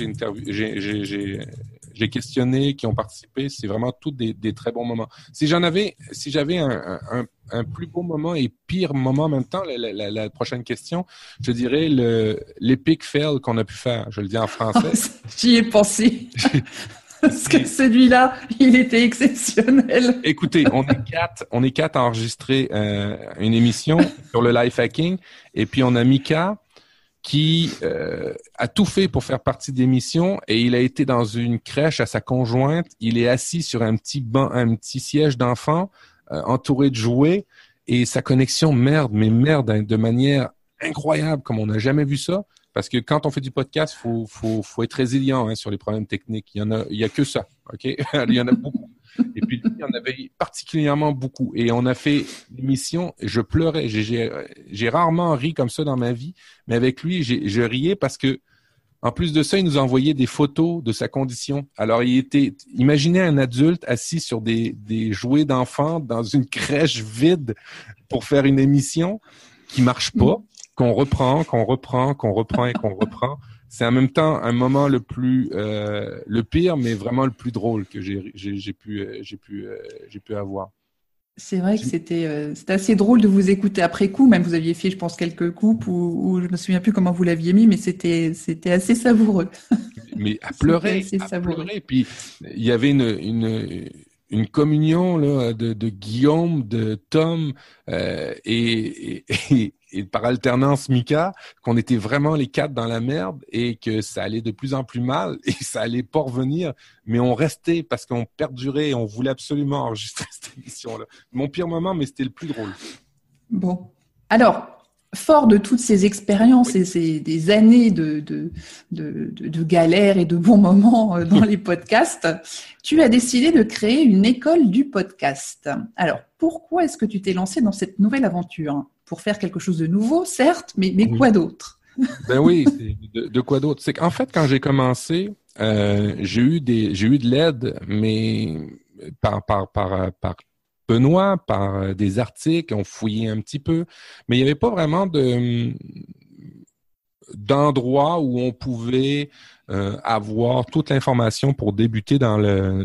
j'ai questionné, qui ont participé, c'est vraiment tous des très bons moments. Si j'avais un plus beau moment et pire moment en même temps, la prochaine question, je dirais l'epic fail qu'on a pu faire. Je le dis en français. J'y ai pensé. Parce que celui-là, il était exceptionnel. Écoutez, on est quatre à enregistrer une émission sur le life hacking, et puis on a Mika qui a tout fait pour faire partie de l'émission, et il a été dans une crèche à sa conjointe. Il est assis sur un petit siège d'enfant, entouré de jouets, et sa connexion merde de manière incroyable, comme on n'a jamais vu ça. Parce que quand on fait du podcast, faut être résilient sur les problèmes techniques. Il y a que ça, ok? Il y en a beaucoup. Et puis il y en avait particulièrement beaucoup. Et on a fait l'émission, je pleurais. J'ai rarement ri comme ça dans ma vie, mais avec lui, je riais parce que en plus de ça, il nous a envoyé des photos de sa condition. Alors imaginez un adulte assis sur des jouets d'enfants dans une crèche vide pour faire une émission qui marche pas. Qu'on reprend et qu'on reprend. C'est en même temps un moment le pire, mais vraiment le plus drôle que j'ai pu avoir. C'est vrai que c'était assez drôle de vous écouter après coup. Même vous aviez fait, je pense, quelques coupes où je me souviens plus comment vous l'aviez mis, mais c'était assez savoureux. Mais à pleurer. Puis il y avait une communion là de Guillaume, de Tom et par alternance Mika, qu'on était vraiment les quatre dans la merde et que ça allait de plus en plus mal et ça allait pas revenir, mais on restait parce qu'on perdurait et on voulait absolument enregistrer cette émission-là. Mon pire moment, mais c'était le plus drôle. Bon. Alors, fort de toutes ces expériences et des années de galères et de bons moments dans les podcasts, tu as décidé de créer une école du podcast. Alors, pourquoi est-ce que tu t'es lancé dans cette nouvelle aventure? Pour faire quelque chose de nouveau, certes, mais quoi d'autre? Oui, de quoi d'autre? C'est qu'en fait, quand j'ai commencé, j'ai eu de l'aide, mais par Benoît, par des articles, on fouillait un petit peu, mais il n'y avait pas vraiment d'endroit où on pouvait avoir toute l'information pour débuter dans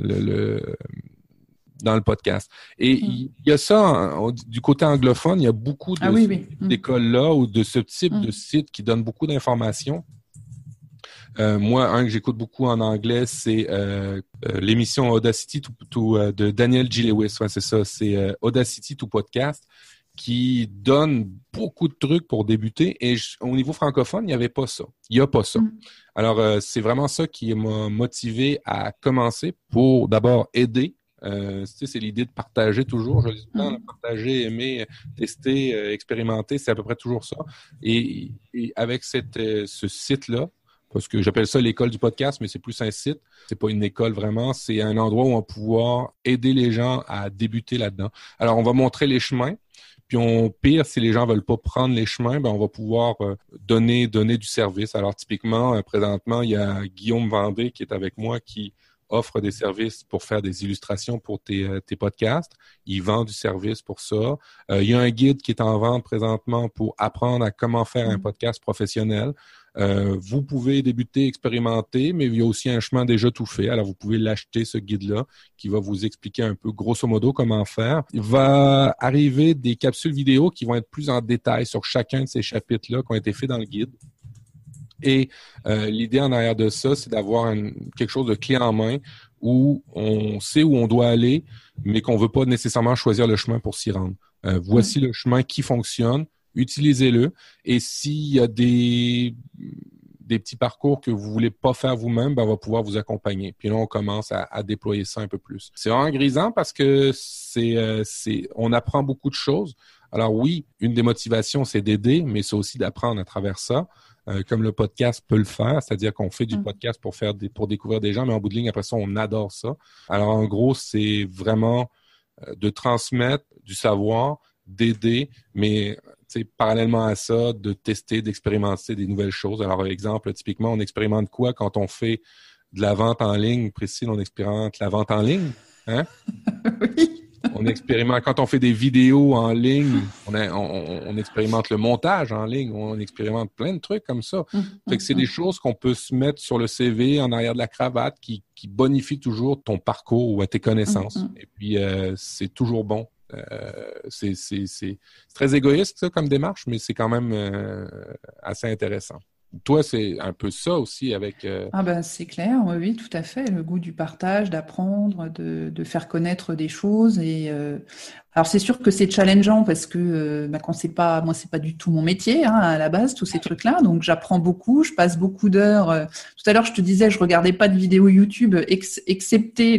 le podcast. Et il y a ça, du côté anglophone, il y a beaucoup d'écoles-là ou de ce type de sites qui donnent beaucoup d'informations. Moi, un que j'écoute beaucoup en anglais, c'est l'émission Audacity de Daniel G. Lewis. Ouais, c'est ça. C'est Audacity to Podcast qui donne beaucoup de trucs pour débuter. Et au niveau francophone, il n'y avait pas ça. Il n'y a pas ça. Alors, c'est vraiment ça qui m'a motivé à commencer pour d'abord aider. C'est l'idée de partager toujours. Je le dis tout le temps, partager, aimer, tester, expérimenter, c'est à peu près toujours ça. Et avec ce site-là, parce que j'appelle ça l'école du podcast, mais c'est plus un site. C'est pas une école vraiment. C'est un endroit où on va pouvoir aider les gens à débuter là-dedans. Alors, on va montrer les chemins. Puis pire, si les gens veulent pas prendre les chemins, ben on va pouvoir donner du service. Alors, typiquement, présentement, il y a Guillaume Vendée qui est avec moi qui offre des services pour faire des illustrations pour tes podcasts. Il vend du service pour ça. Il y a un guide qui est en vente présentement pour apprendre à comment faire un podcast professionnel. Vous pouvez débuter, expérimenter, mais il y a aussi un chemin déjà tout fait. Alors, vous pouvez l'acheter, ce guide-là, qui va vous expliquer un peu, grosso modo, comment faire. Il va arriver des capsules vidéo qui vont être plus en détail sur chacun de ces chapitres-là qui ont été faits dans le guide. Et l'idée en arrière de ça, c'est d'avoir quelque chose de clé en main où on sait où on doit aller, mais qu'on ne veut pas nécessairement choisir le chemin pour s'y rendre. Voici le chemin qui fonctionne, utilisez-le. Et s'il y a des petits parcours que vous ne voulez pas faire vous-même, ben, on va pouvoir vous accompagner. Puis là, on commence à déployer ça un peu plus. C'est vraiment grisant parce que on apprend beaucoup de choses. Alors oui, une des motivations, c'est d'aider, mais c'est aussi d'apprendre à travers ça. Comme le podcast peut le faire, c'est-à-dire qu'on fait du podcast pour découvrir des gens, mais en bout de ligne, après ça, on adore ça. Alors, en gros, c'est vraiment de transmettre du savoir, d'aider, mais parallèlement à ça, de tester, d'expérimenter des nouvelles choses. Alors, par exemple, typiquement, on expérimente quoi quand on fait de la vente en ligne? Priscille, on expérimente la vente en ligne, hein? Oui. On expérimente, quand on fait des vidéos en ligne, on expérimente le montage en ligne, on expérimente plein de trucs comme ça. Fait que c'est des choses qu'on peut se mettre sur le CV, en arrière de la cravate, qui bonifient toujours ton parcours ou tes connaissances. Et puis, c'est toujours bon. C'est très égoïste, ça, comme démarche, mais c'est quand même assez intéressant. Toi, c'est un peu ça aussi avec... Ah ben, c'est clair, oui, tout à fait. Le goût du partage, d'apprendre, de faire connaître des choses. Alors, c'est sûr que c'est challengeant parce que quand moi, c'est pas du tout mon métier, hein, à la base, tous ces trucs-là. Donc, j'apprends beaucoup, je passe beaucoup d'heures. Tout à l'heure, je te disais, je regardais pas de vidéos YouTube, excepté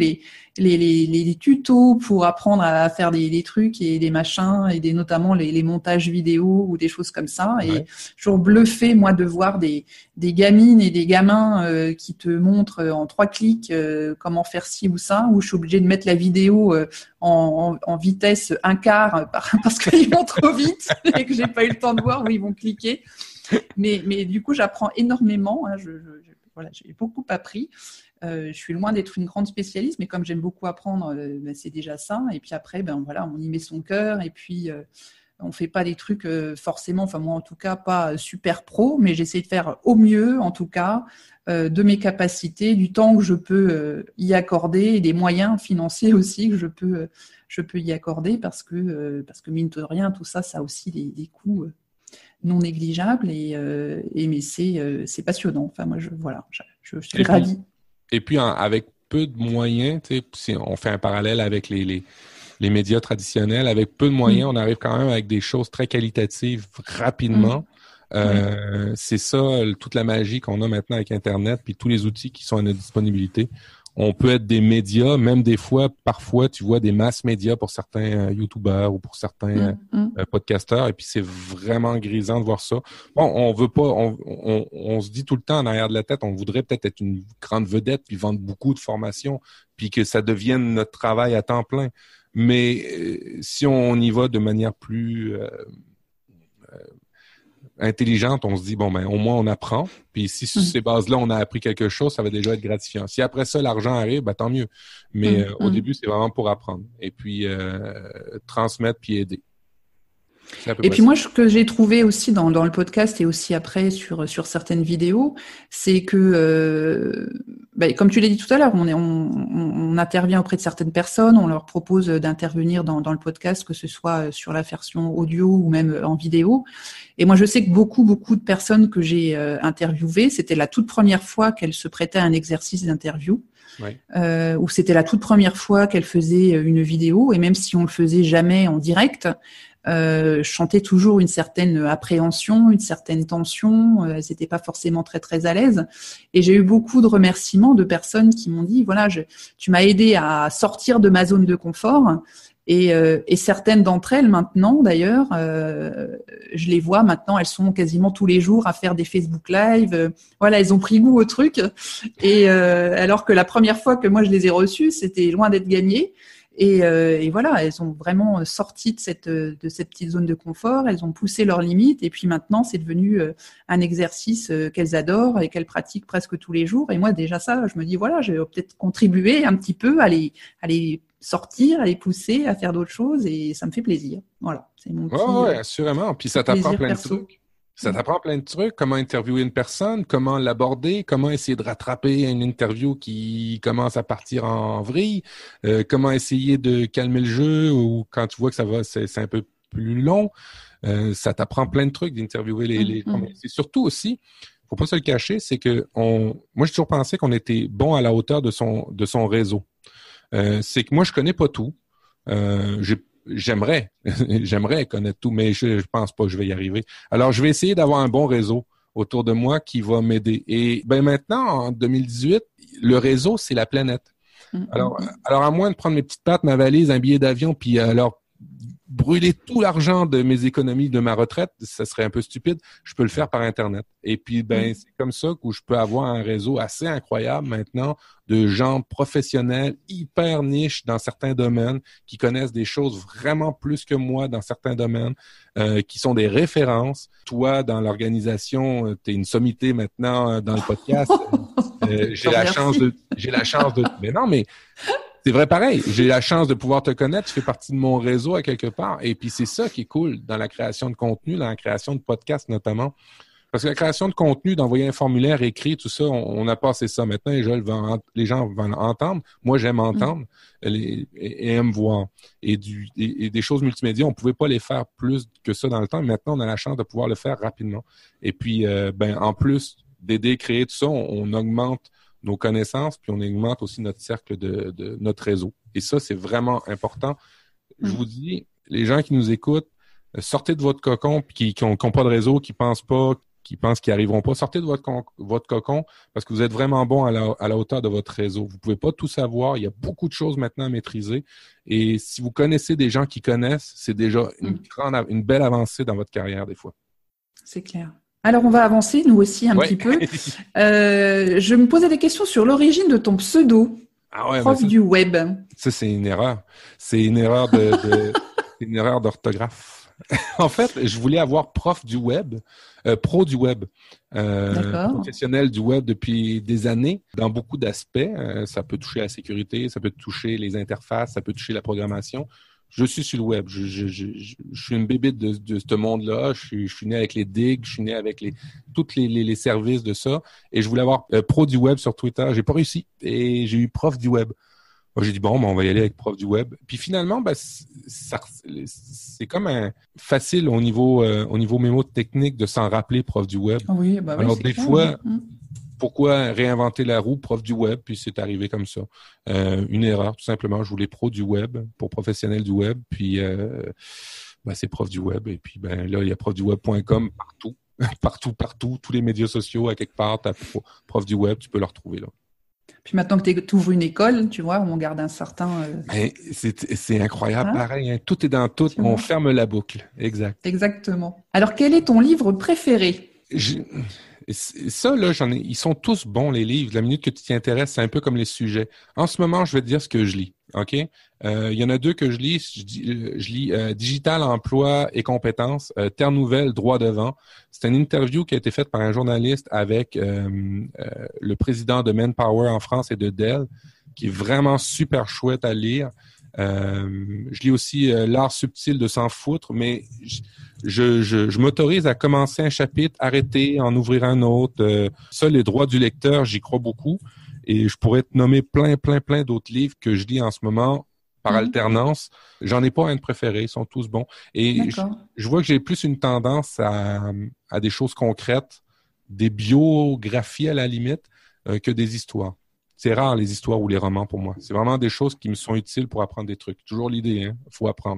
les tutos pour apprendre à faire des trucs et des machins et notamment les montages vidéo ou des choses comme ça. Et toujours bluffé, moi, de voir des gamines et des gamins qui te montrent en 3 clics comment faire ci ou ça, où je suis obligée de mettre la vidéo en vitesse 1/4 parce qu'ils vont trop vite et que j'ai pas eu le temps de voir où ils vont cliquer. Mais du coup, j'apprends énormément. Hein, voilà, j'ai beaucoup appris. Je suis loin d'être une grande spécialiste, mais comme j'aime beaucoup apprendre, c'est déjà ça. Et puis après, voilà, on y met son cœur. Et puis, on fait pas des trucs forcément, enfin moi en tout cas, pas super pro, mais j'essaie de faire au mieux, en tout cas, de mes capacités, du temps que je peux y accorder et des moyens financiers aussi que je peux y accorder parce que mine de rien, tout ça, ça a aussi des coûts non négligeables mais c'est passionnant. Enfin moi, je suis ravie. Et puis, avec peu de moyens, si on fait un parallèle avec les médias traditionnels, avec peu de moyens, on arrive quand même avec des choses très qualitatives rapidement. C'est ça, toute la magie qu'on a maintenant avec Internet, puis tous les outils qui sont à notre disponibilité. On peut être des médias, même des fois, parfois, tu vois des masses médias pour certains YouTubeurs ou pour certains podcasteurs, et puis c'est vraiment grisant de voir ça. Bon, on veut pas, on se dit tout le temps en arrière de la tête, on voudrait peut-être être une grande vedette, puis vendre beaucoup de formations, puis que ça devienne notre travail à temps plein. Mais si on y va de manière plus intelligente, on se dit, bon, ben au moins on apprend. Puis si sur ces bases-là, on a appris quelque chose, ça va déjà être gratifiant. Si après ça, l'argent arrive, ben tant mieux. Mais au début, c'est vraiment pour apprendre. Et puis transmettre, puis aider. C'est à peu Et près puis ça. moi, ce que j'ai trouvé aussi dans le podcast et aussi après sur certaines vidéos, c'est que, comme tu l'as dit tout à l'heure, on intervient auprès de certaines personnes, on leur propose d'intervenir dans le podcast, que ce soit sur la version audio ou même en vidéo. Et moi, je sais que beaucoup de personnes que j'ai interviewées, c'était la toute première fois qu'elles se prêtaient à un exercice d'interview. Oui. Ou c'était la toute première fois qu'elles faisaient une vidéo, et même si on le faisait jamais en direct, je sentais toujours une certaine appréhension, une certaine tension. Elles n'étaient pas forcément très très à l'aise. Et j'ai eu beaucoup de remerciements de personnes qui m'ont dit voilà, tu m'as aidé à sortir de ma zone de confort. Et certaines d'entre elles maintenant, d'ailleurs, je les vois maintenant, elles sont quasiment tous les jours à faire des Facebook Live. Voilà, elles ont pris goût au truc. Et alors que la première fois que moi je les ai reçues, c'était loin d'être gagné. Et voilà, elles ont vraiment sorti de cette petite zone de confort, elles ont poussé leurs limites, et puis maintenant c'est devenu un exercice qu'elles adorent et qu'elles pratiquent presque tous les jours. Et moi déjà ça, je me dis voilà, je vais peut-être contribuer un petit peu à les sortir, à les pousser à faire d'autres choses, et ça me fait plaisir. Voilà, c'est mon Ouais, assurément. Puis ça t'apprend plaisir plein de perso. trucs. Ça t'apprend plein de trucs, comment interviewer une personne, comment l'aborder, comment essayer de rattraper une interview qui commence à partir en vrille, comment essayer de calmer le jeu ou quand tu vois que ça va, c'est un peu plus long. Ça t'apprend plein de trucs d'interviewer les gens. Mais c'est surtout aussi, faut pas se le cacher, c'est que moi j'ai toujours pensé qu'on était bon à la hauteur de son réseau. C'est que moi je connais pas tout. J'aimerais connaître tout, mais je pense pas que je vais y arriver. Alors, je vais essayer d'avoir un bon réseau autour de moi qui va m'aider. Et maintenant, en 2018, le réseau, c'est la planète. Alors, à moins de prendre mes petites pattes, ma valise, un billet d'avion, puis alors brûler tout l'argent de mes économies de ma retraite, ça serait un peu stupide. Je peux le faire par Internet. Et puis, c'est comme ça que je peux avoir un réseau assez incroyable maintenant de gens professionnels, hyper niches dans certains domaines, qui connaissent des choses vraiment plus que moi dans certains domaines, qui sont des références. Toi, dans l'organisation, tu es une sommité maintenant dans le podcast. J'ai la chance de... Mais non, mais c'est vrai pareil. J'ai la chance de pouvoir te connaître. Tu fais partie de mon réseau à quelque part. Et puis, c'est ça qui est cool dans la création de contenu, dans la création de podcasts notamment. Parce que la création de contenu, d'envoyer un formulaire écrit, tout ça, on a passé ça. Maintenant, les gens vont entendre. Moi, j'aime entendre et aiment voir. Et des choses multimédia, on pouvait pas les faire plus que ça dans le temps. Mais maintenant, on a la chance de pouvoir le faire rapidement. Et puis, en plus d'aider, créer tout ça, on augmente nos connaissances, puis on augmente aussi notre cercle de notre réseau. Et ça, c'est vraiment important. Je vous dis, les gens qui nous écoutent, sortez de votre cocon, puis qui n'ont pas de réseau, qui pensent qu'ils arriveront pas, sortez de votre cocon parce que vous êtes vraiment bon à la hauteur de votre réseau. Vous pouvez pas tout savoir. Il y a beaucoup de choses maintenant à maîtriser. Et si vous connaissez des gens qui connaissent, c'est déjà une belle avancée dans votre carrière des fois. C'est clair. Alors, on va avancer, nous aussi, un petit peu. Je me posais des questions sur l'origine de ton pseudo, prof du web. Ça, c'est une erreur. C'est une erreur une erreur d'orthographe. En fait, je voulais avoir prof du web, pro du web, professionnel du web depuis des années, dans beaucoup d'aspects. Ça peut toucher la sécurité, ça peut toucher les interfaces, ça peut toucher la programmation. Je suis sur le web. Je suis une bébête de ce monde-là. Je suis né avec les digs, je suis né avec tous les services de ça. Et je voulais avoir pro du web sur Twitter. J'ai pas réussi. Et j'ai eu prof du web. J'ai dit, bon, on va y aller avec prof du web. Puis finalement, c'est comme facile au niveau mémo technique de s'en rappeler, prof du web. Oui, alors, des fois, pourquoi réinventer la roue, prof du web, puis c'est arrivé comme ça. Une erreur, tout simplement. Je voulais pro du web, pour professionnel du web, puis c'est prof du web. Et puis là, il y a profduweb.com partout. partout, tous les médias sociaux, à quelque part, tu as prof du web, tu peux le retrouver là. Puis maintenant que tu ouvres une école, tu vois, on garde un certain... C'est incroyable, pareil. Hein? Tout est dans tout. On ferme la boucle. Exact. Exactement. Alors, quel est ton livre préféré? Ça, là, ils sont tous bons, les livres. La minute que tu t'y intéresses, c'est un peu comme les sujets. En ce moment, je vais te dire ce que je lis. OK? Il y en a deux que je lis. Je lis Digital, emploi et compétences, Terre nouvelle, droit devant. C'est une interview qui a été faite par un journaliste avec le président de Manpower en France et de Dell, qui est vraiment super chouette à lire. Je lis aussi L'art subtil de s'en foutre, mais je m'autorise à commencer un chapitre, arrêter, en ouvrir un autre. Ça, les droits du lecteur, j'y crois beaucoup. Et je pourrais te nommer plein d'autres livres que je lis en ce moment par alternance. J'en ai pas un de préféré, ils sont tous bons. Et je vois que j'ai plus une tendance à des choses concrètes, des biographies à la limite, que des histoires. C'est rare les histoires ou les romans pour moi. C'est vraiment des choses qui me sont utiles pour apprendre des trucs. Toujours l'idée, hein, faut apprendre.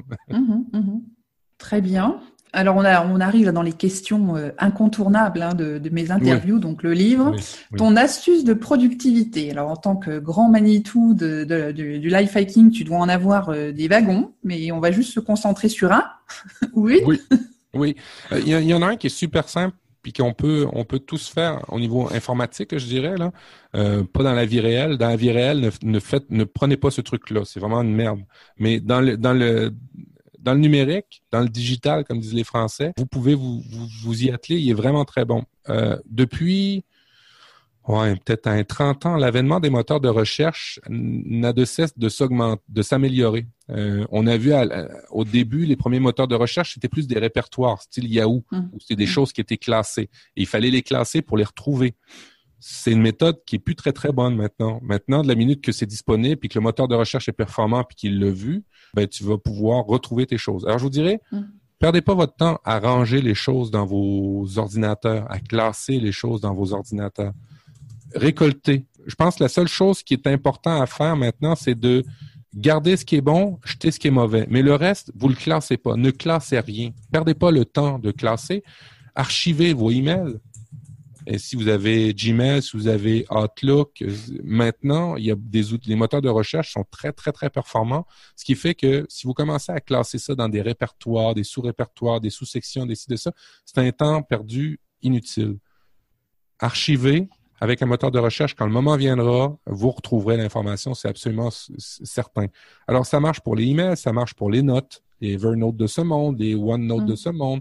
Très bien. Alors on arrive dans les questions incontournables de mes interviews, oui. Donc le livre, oui. Ton astuce de productivité. Alors en tant que grand Manitou du life hacking, tu dois en avoir des wagons, mais on va juste se concentrer sur un. Oui. Oui. Il y en a un qui est super simple. Puis qu'on peut tous faire au niveau informatique, je dirais, là. Pas dans la vie réelle. Dans la vie réelle, ne prenez pas ce truc-là. C'est vraiment une merde. Mais dans le numérique, dans le digital, comme disent les Français, vous pouvez vous y atteler. Il est vraiment très bon. Depuis peut-être 30 ans, l'avènement des moteurs de recherche n'a de cesse de s'améliorer. On a vu au début, les premiers moteurs de recherche, c'était plus des répertoires, style Yahoo, où c'était des choses qui étaient classées. Et il fallait les classer pour les retrouver. C'est une méthode qui est plus très, très bonne maintenant. Maintenant, de la minute que c'est disponible puis que le moteur de recherche est performant puis qu'il l'a vu, tu vas pouvoir retrouver tes choses. Alors, je vous dirais, perdez pas votre temps à ranger les choses dans vos ordinateurs, à classer les choses dans vos ordinateurs. Récolter. Je pense que la seule chose qui est importante à faire maintenant, c'est de garder ce qui est bon, jeter ce qui est mauvais. Mais le reste, vous le classez pas. Ne classez rien. Perdez pas le temps de classer. Archivez vos emails. Et si vous avez Gmail, si vous avez Outlook, maintenant, il y a des outils. Les moteurs de recherche sont très, très, très performants. Ce qui fait que si vous commencez à classer ça dans des répertoires, des sous-répertoires, des sous-sections, des ci, de ça, c'est un temps perdu inutile. Archivez. Avec un moteur de recherche, quand le moment viendra, vous retrouverez l'information, c'est absolument certain. Alors, ça marche pour les emails, ça marche pour les notes, les Evernote de ce monde, les OneNote de ce monde,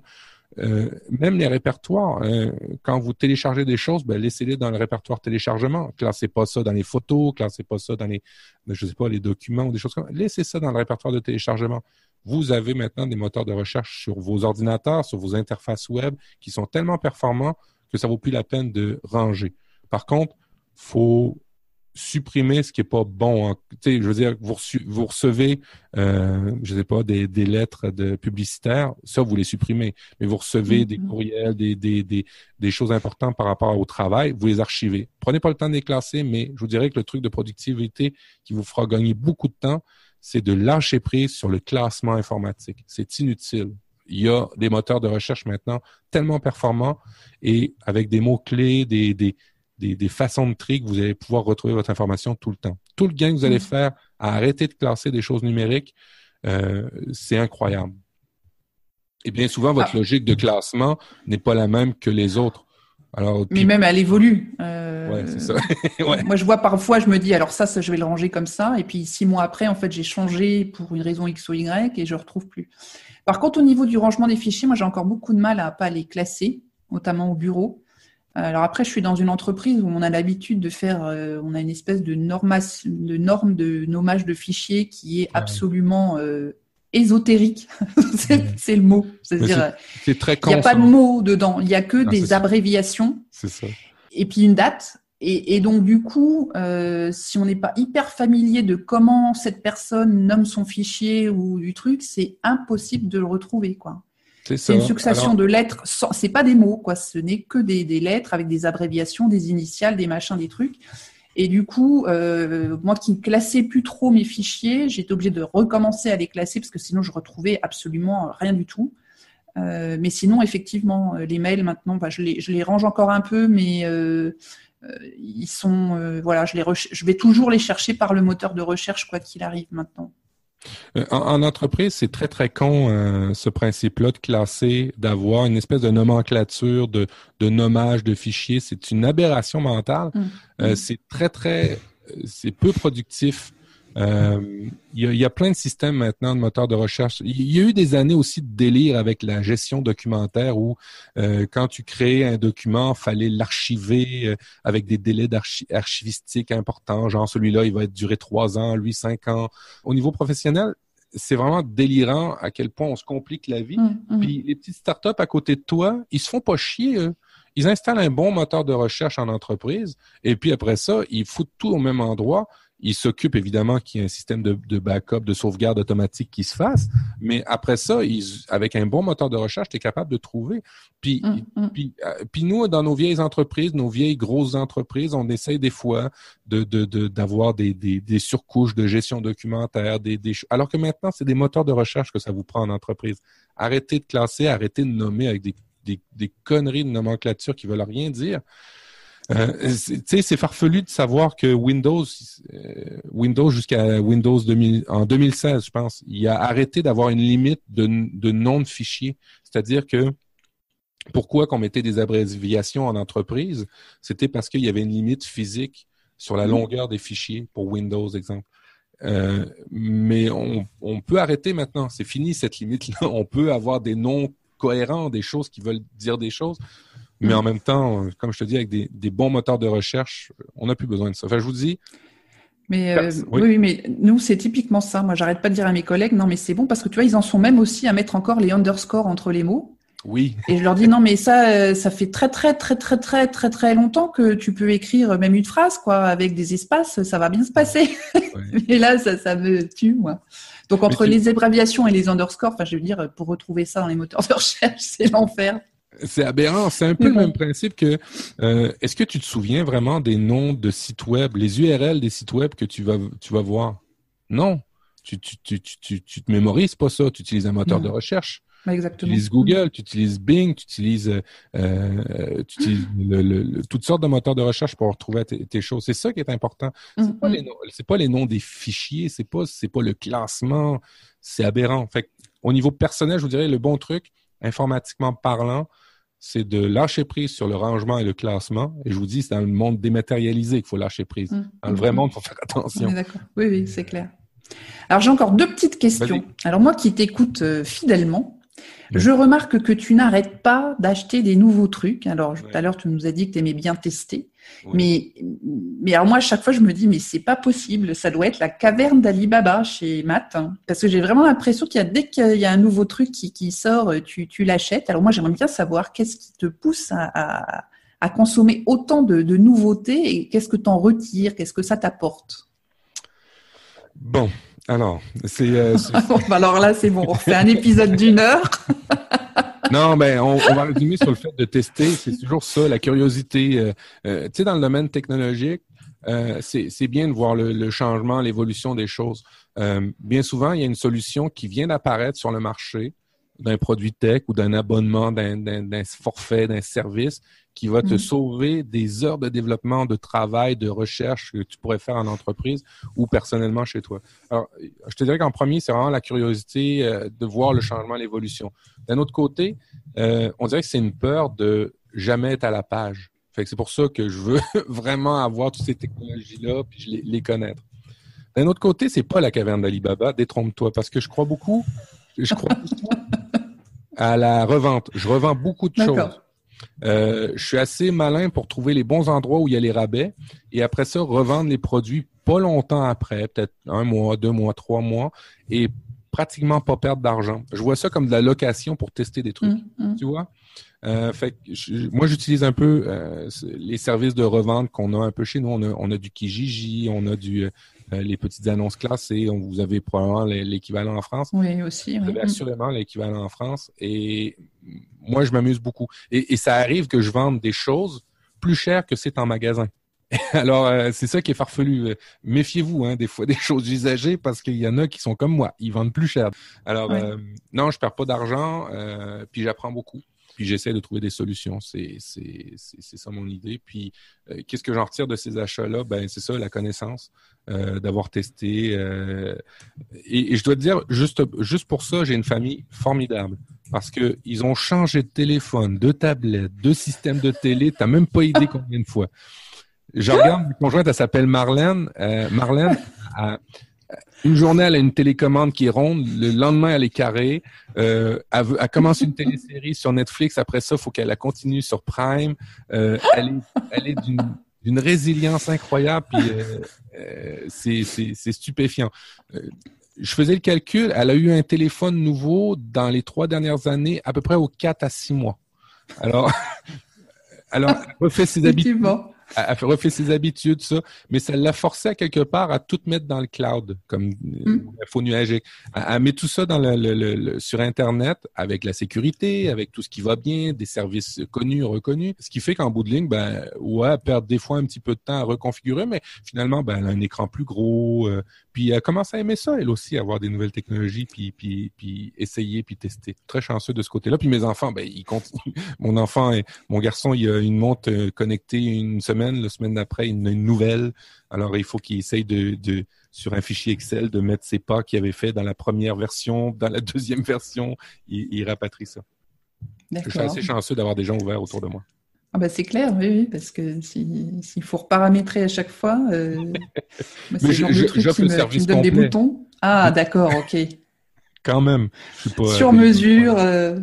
même les répertoires. Quand vous téléchargez des choses, laissez-les dans le répertoire téléchargement. Classez pas ça dans les photos, classez pas ça dans les documents ou des choses comme ça. Laissez ça dans le répertoire de téléchargement. Vous avez maintenant des moteurs de recherche sur vos ordinateurs, sur vos interfaces web qui sont tellement performants que ça vaut plus la peine de ranger. Par contre, faut supprimer ce qui est pas bon. Tu sais, je veux dire, vous recevez, je sais pas, des lettres publicitaires, ça vous les supprimez. Mais vous recevez des courriels, des choses importantes par rapport au travail, vous les archivez. Prenez pas le temps de les classer, mais je vous dirais que le truc de productivité qui vous fera gagner beaucoup de temps, c'est de lâcher prise sur le classement informatique. C'est inutile. Il y a des moteurs de recherche maintenant tellement performants et avec des mots-clés, des façons de tri que vous allez pouvoir retrouver votre information tout le temps. Tout le gain que vous allez faire à arrêter de classer des choses numériques, c'est incroyable. Et bien souvent, votre logique de classement n'est pas la même que les autres. Alors, mais même elle évolue. Ouais, c'est ça. Ouais. Moi, je vois parfois, je me dis, alors ça, je vais le ranger comme ça. Et puis 6 mois après, en fait, j'ai changé pour une raison X ou Y et je ne retrouve plus. Par contre, au niveau du rangement des fichiers, moi, j'ai encore beaucoup de mal à pas les classer, notamment au bureau. Alors après, je suis dans une entreprise où on a l'habitude de faire, on a une espèce de norme de nommage de fichiers qui est absolument ésotérique. c'est le mot. C'est-à-dire, c'est très il n'y a pas de mots dedans, il n'y a que des abréviations. C'est ça. Et puis une date. Et donc du coup, si on n'est pas hyper familier de comment cette personne nomme son fichier ou du truc, c'est impossible de le retrouver, quoi. C'est une succession de lettres, c'est pas des mots, quoi. Ce n'est que des lettres avec des abréviations, des initiales, des machins, des trucs. Et du coup, moi qui ne classais plus trop mes fichiers, j'étais obligée de recommencer à les classer parce que sinon je retrouvais absolument rien du tout. Mais sinon, effectivement, les mails maintenant, je les range encore un peu, mais ils sont, je vais toujours les chercher par le moteur de recherche quoi qu'il arrive maintenant. En entreprise, c'est très, très con ce principe-là de classer, d'avoir une espèce de nomenclature, de nommage de fichiers. C'est une aberration mentale. C'est très, très... C'est peu productif. Il y a plein de systèmes maintenant de moteurs de recherche. Il y a eu des années aussi de délire avec la gestion documentaire où quand tu créais un document, fallait l'archiver avec des délais archivistiques importants. Genre celui-là, il va durer 3 ans, lui 5 ans. Au niveau professionnel, c'est vraiment délirant à quel point on se complique la vie. Puis les petites startups à côté de toi, ils se font pas chier, eux. Ils installent un bon moteur de recherche en entreprise et puis après ça, ils foutent tout au même endroit. Ils s'occupent évidemment qu'il y ait un système de backup, de sauvegarde automatique qui se fasse, mais après ça, avec un bon moteur de recherche, tu es capable de trouver. Puis nous, dans nos vieilles entreprises, nos vieilles grosses entreprises, on essaye des fois d'avoir des surcouches de gestion documentaire, alors que maintenant, c'est des moteurs de recherche que ça vous prend en entreprise. Arrêtez de classer, arrêtez de nommer avec des conneries de nomenclature qui veulent rien dire. C'est farfelu de savoir que Windows jusqu'à Windows 2000, en 2016, je pense, il a arrêté d'avoir une limite de nom de fichier. C'est-à-dire que pourquoi qu'on mettait des abréviations en entreprise, c'était parce qu'il y avait une limite physique sur la longueur des fichiers pour Windows, exemple. Mais on peut arrêter maintenant. C'est fini cette limite-là. On peut avoir des noms cohérents, des choses qui veulent dire des choses. Mais en même temps, comme je te dis, avec des bons moteurs de recherche, on n'a plus besoin de ça. Enfin, je vous dis. Mais oui, mais nous, c'est typiquement ça. Moi, j'arrête pas de dire à mes collègues, non, mais c'est bon parce que tu vois, ils en sont même aussi à mettre encore les underscores entre les mots. Oui. Et je leur dis non, mais ça fait très très longtemps que tu peux écrire même une phrase, quoi, avec des espaces, ça va bien se passer. Ouais. Mais là, ça me tue, moi. Donc entre les abréviations et les underscores, enfin, je veux dire, pour retrouver ça dans les moteurs de recherche, c'est l'enfer. C'est aberrant. C'est un peu le même principe que est-ce que tu te souviens vraiment des noms de sites web, les URL des sites web que tu vas voir? Non. Tu te mémorises pas ça. Tu utilises un moteur de recherche. Exactement. Tu utilises Google, tu utilises Bing, tu utilises toutes sortes de moteurs de recherche pour retrouver tes choses. C'est ça qui est important. C'est pas les noms des fichiers, c'est pas le classement. C'est aberrant. Fait au niveau personnel, je vous dirais le bon truc, informatiquement parlant, c'est de lâcher prise sur le rangement et le classement. Et je vous dis, c'est dans le monde dématérialisé qu'il faut lâcher prise. Dans le vrai monde, il faut faire attention. D'accord. Oui, c'est clair. Alors, j'ai encore 2 petites questions. Vas-y. Alors, moi qui t'écoute fidèlement, je remarque que tu n'arrêtes pas d'acheter des nouveaux trucs. Alors, tout à l'heure, tu nous as dit que tu aimais bien tester. Oui. Mais alors moi, à chaque fois, je me dis, mais c'est pas possible. Ça doit être la caverne d'Ali Baba chez Matt. Hein, parce que j'ai vraiment l'impression dès qu'il y a un nouveau truc qui sort, tu l'achètes. Alors moi, j'aimerais bien savoir qu'est-ce qui te pousse à consommer autant de nouveautés et qu'est-ce que tu en retires, qu'est-ce que ça t'apporte? Bon. Alors, alors là, c'est bon. On refait un épisode d'1 heure. Non, ben on va résumer sur le fait de tester. C'est toujours ça, la curiosité. Tu sais, dans le domaine technologique, c'est bien de voir le changement, l'évolution des choses. Bien souvent, il y a une solution qui vient d'apparaître sur le marché d'un produit tech ou d'un abonnement, d'un forfait, d'un service qui va te sauver des heures de développement, de travail, de recherche que tu pourrais faire en entreprise ou personnellement chez toi. Alors, je te dirais qu'en premier, c'est vraiment la curiosité de voir le changement, l'évolution. D'un autre côté, on dirait que c'est une peur de jamais être à la page. Fait que c'est pour ça que je veux vraiment avoir toutes ces technologies-là puis les connaître. D'un autre côté, c'est pas la caverne d'Ali Baba, détrompe-toi, parce que je crois beaucoup à la revente. Je revends beaucoup de choses. Je suis assez malin pour trouver les bons endroits où il y a les rabais et après ça, revendre les produits pas longtemps après, peut-être 1 mois, 2 mois, 3 mois et pratiquement pas perdre d'argent. Je vois ça comme de la location pour tester des trucs, tu vois? Fait que moi, j'utilise un peu les services de revente qu'on a un peu chez nous. On a du Kijiji, on a les petites annonces classées. Vous avez probablement l'équivalent en France. Oui, aussi. Vous avez assurément l'équivalent en France. Et moi, je m'amuse beaucoup. Et ça arrive que je vende des choses plus chères que c'est en magasin. Alors, c'est ça qui est farfelu. Méfiez-vous, des fois, des choses usagées parce qu'il y en a qui sont comme moi. Ils vendent plus cher. Alors, non, je perds pas d'argent, puis j'apprends beaucoup. Puis j'essaie de trouver des solutions. C'est ça mon idée. Puis qu'est-ce que j'en retire de ces achats-là? Ben c'est ça, la connaissance, d'avoir testé. Et je dois te dire, juste pour ça, j'ai une famille formidable. Parce que ils ont changé de téléphone, de tablette, de système de télé. T'as même pas idée combien de fois. Je regarde, ma conjointe, elle s'appelle Marlène. Marlène, Une journée, elle a une télécommande qui est ronde. Le lendemain, elle est carrée. Elle commence une télésérie sur Netflix. Après ça, il faut qu'elle la continue sur Prime. Elle est d'une résilience incroyable. Puis c'est stupéfiant. Je faisais le calcul. Elle a eu un téléphone nouveau dans les 3 dernières années, à peu près aux 4 à 6 mois. Alors, elle refait ses habitudes. Elle refait ses habitudes, ça, mais ça l'a forcé à quelque part à tout mettre dans le cloud, comme info nuagique. Elle met tout ça sur Internet avec la sécurité, avec tout ce qui va bien, des services connus, reconnus. Ce qui fait qu'en bout de ligne, elle perd des fois un petit peu de temps à reconfigurer, mais finalement, elle a un écran plus gros. Puis elle commence à aimer ça, elle aussi, avoir des nouvelles technologies, puis essayer, puis tester. Très chanceux de ce côté-là. Puis mes enfants, ils continuent. Mon garçon, il a une montre connectée une semaine. La semaine d'après, il a une nouvelle. Alors, il faut qu'il essaye sur un fichier Excel, de mettre ses pas qu'il avait fait dans la première version, dans la deuxième version. Il rapatrie ça. D'accord. Je suis assez chanceux d'avoir des gens ouverts autour de moi. C'est clair, oui, parce que s'il faut reparamétrer à chaque fois, mais j'offre le service complet. Des boutons. Ah, d'accord, ok. Quand même. Je suis pas, sur mesure.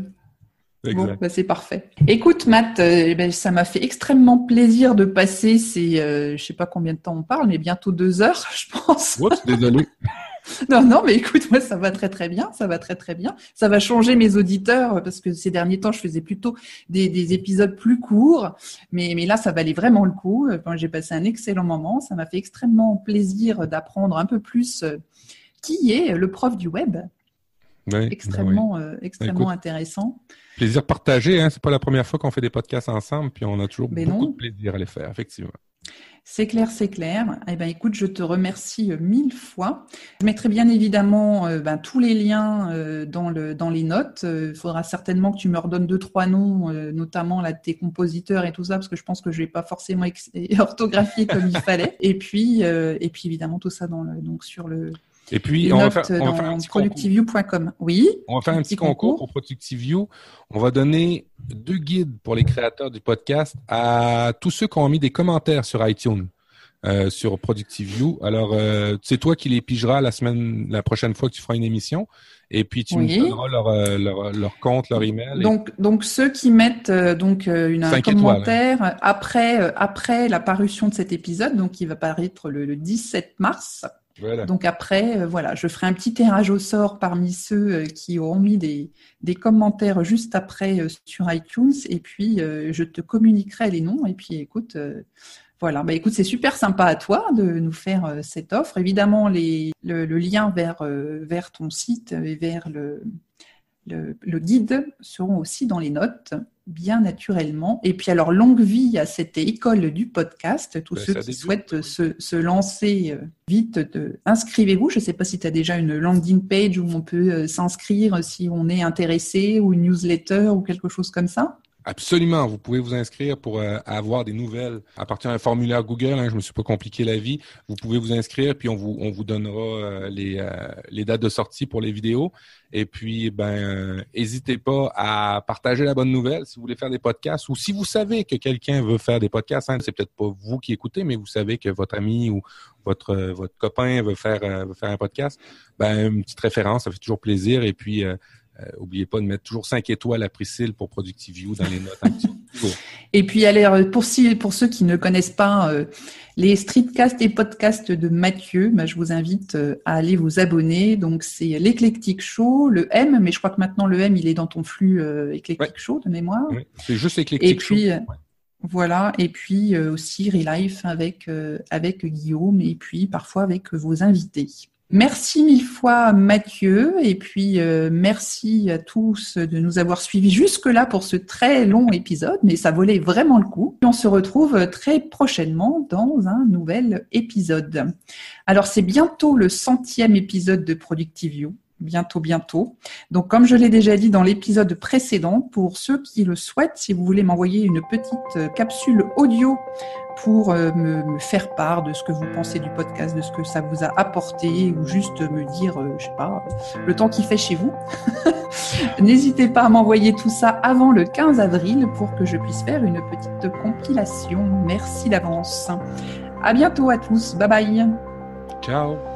Bon, c'est parfait. Écoute, Matt, ça m'a fait extrêmement plaisir de passer je sais pas combien de temps on parle, mais bientôt 2 heures, je pense. Oups, désolé. Non, mais écoute, moi, ça va très, très bien. Ça va très, très bien. Ça va changer mes auditeurs parce que ces derniers temps, je faisais plutôt des épisodes plus courts. Mais là, ça valait vraiment le coup. J'ai passé un excellent moment. Ça m'a fait extrêmement plaisir d'apprendre un peu plus qui est le prof du web. Oui, extrêmement intéressant. Plaisir partagé, hein. C'est pas la première fois qu'on fait des podcasts ensemble, puis on a toujours beaucoup de plaisir à les faire, effectivement. C'est clair, c'est clair. Écoute, je te remercie 1000 fois. Je mettrai bien évidemment tous les liens dans les notes. Il faudra certainement que tu me redonnes 2-3 noms, notamment là, de tes compositeurs et tout ça, parce que je pense que je vais pas forcément orthographier comme il fallait. Et puis évidemment tout ça sur le. Et puis, on va faire un petit productiveview.com. Oui. On va faire un petit concours pour Productiveview. On va donner 2 guides pour les créateurs du podcast à tous ceux qui ont mis des commentaires sur iTunes, sur Productiveview. Alors, c'est toi qui les pigeras la prochaine fois que tu feras une émission. Et puis, tu nous donneras leur compte, leur email. Donc ceux qui mettent un commentaire après la parution de cet épisode, donc qui va paraître le 17 mars. Voilà. Donc après, je ferai un petit tirage au sort parmi ceux qui auront mis des commentaires juste après sur iTunes, et puis je te communiquerai les noms. Et puis écoute, écoute, c'est super sympa à toi de nous faire cette offre. Évidemment, le lien vers ton site et vers le guide seront aussi dans les notes, bien naturellement. Et puis alors, longue vie à cette école du podcast. Tous ceux qui souhaitent se lancer vite, inscrivez-vous. Je ne sais pas si tu as déjà une landing page où on peut s'inscrire si on est intéressé, ou une newsletter ou quelque chose comme ça. Absolument. Vous pouvez vous inscrire pour avoir des nouvelles à partir d'un formulaire Google. Je me suis pas compliqué la vie. Vous pouvez vous inscrire, puis on vous donnera les dates de sortie pour les vidéos. Et puis, n'hésitez pas à partager la bonne nouvelle si vous voulez faire des podcasts, ou si vous savez que quelqu'un veut faire des podcasts. C'est peut-être pas vous qui écoutez, mais vous savez que votre ami ou votre copain veut faire un podcast. Une petite référence, ça fait toujours plaisir. Et puis, n'oubliez pas de mettre toujours 5 étoiles à Priscille pour Productiveview dans les notes. Et puis, pour ceux qui ne connaissent pas les streetcasts et podcasts de Mathieu, je vous invite à aller vous abonner. Donc, c'est l'Eclectic Show, le M, mais je crois que maintenant le M, il est dans ton flux Eclectic Show de mémoire. Oui, c'est juste Eclectic Show. Et puis, voilà, et puis aussi Relife avec Guillaume, et puis parfois avec vos invités. Merci 1000 fois Mathieu, et puis merci à tous de nous avoir suivis jusque-là pour ce très long épisode, mais ça valait vraiment le coup. On se retrouve très prochainement dans un nouvel épisode. Alors c'est bientôt le 100e épisode de Productiveview. Bientôt. Donc, comme je l'ai déjà dit dans l'épisode précédent, pour ceux qui le souhaitent, si vous voulez m'envoyer une petite capsule audio pour me faire part de ce que vous pensez du podcast, de ce que ça vous a apporté, ou juste me dire, je sais pas, le temps qu'il fait chez vous, n'hésitez pas à m'envoyer tout ça avant le 15 avril pour que je puisse faire une petite compilation. Merci d'avance. À bientôt à tous. Bye bye. Ciao.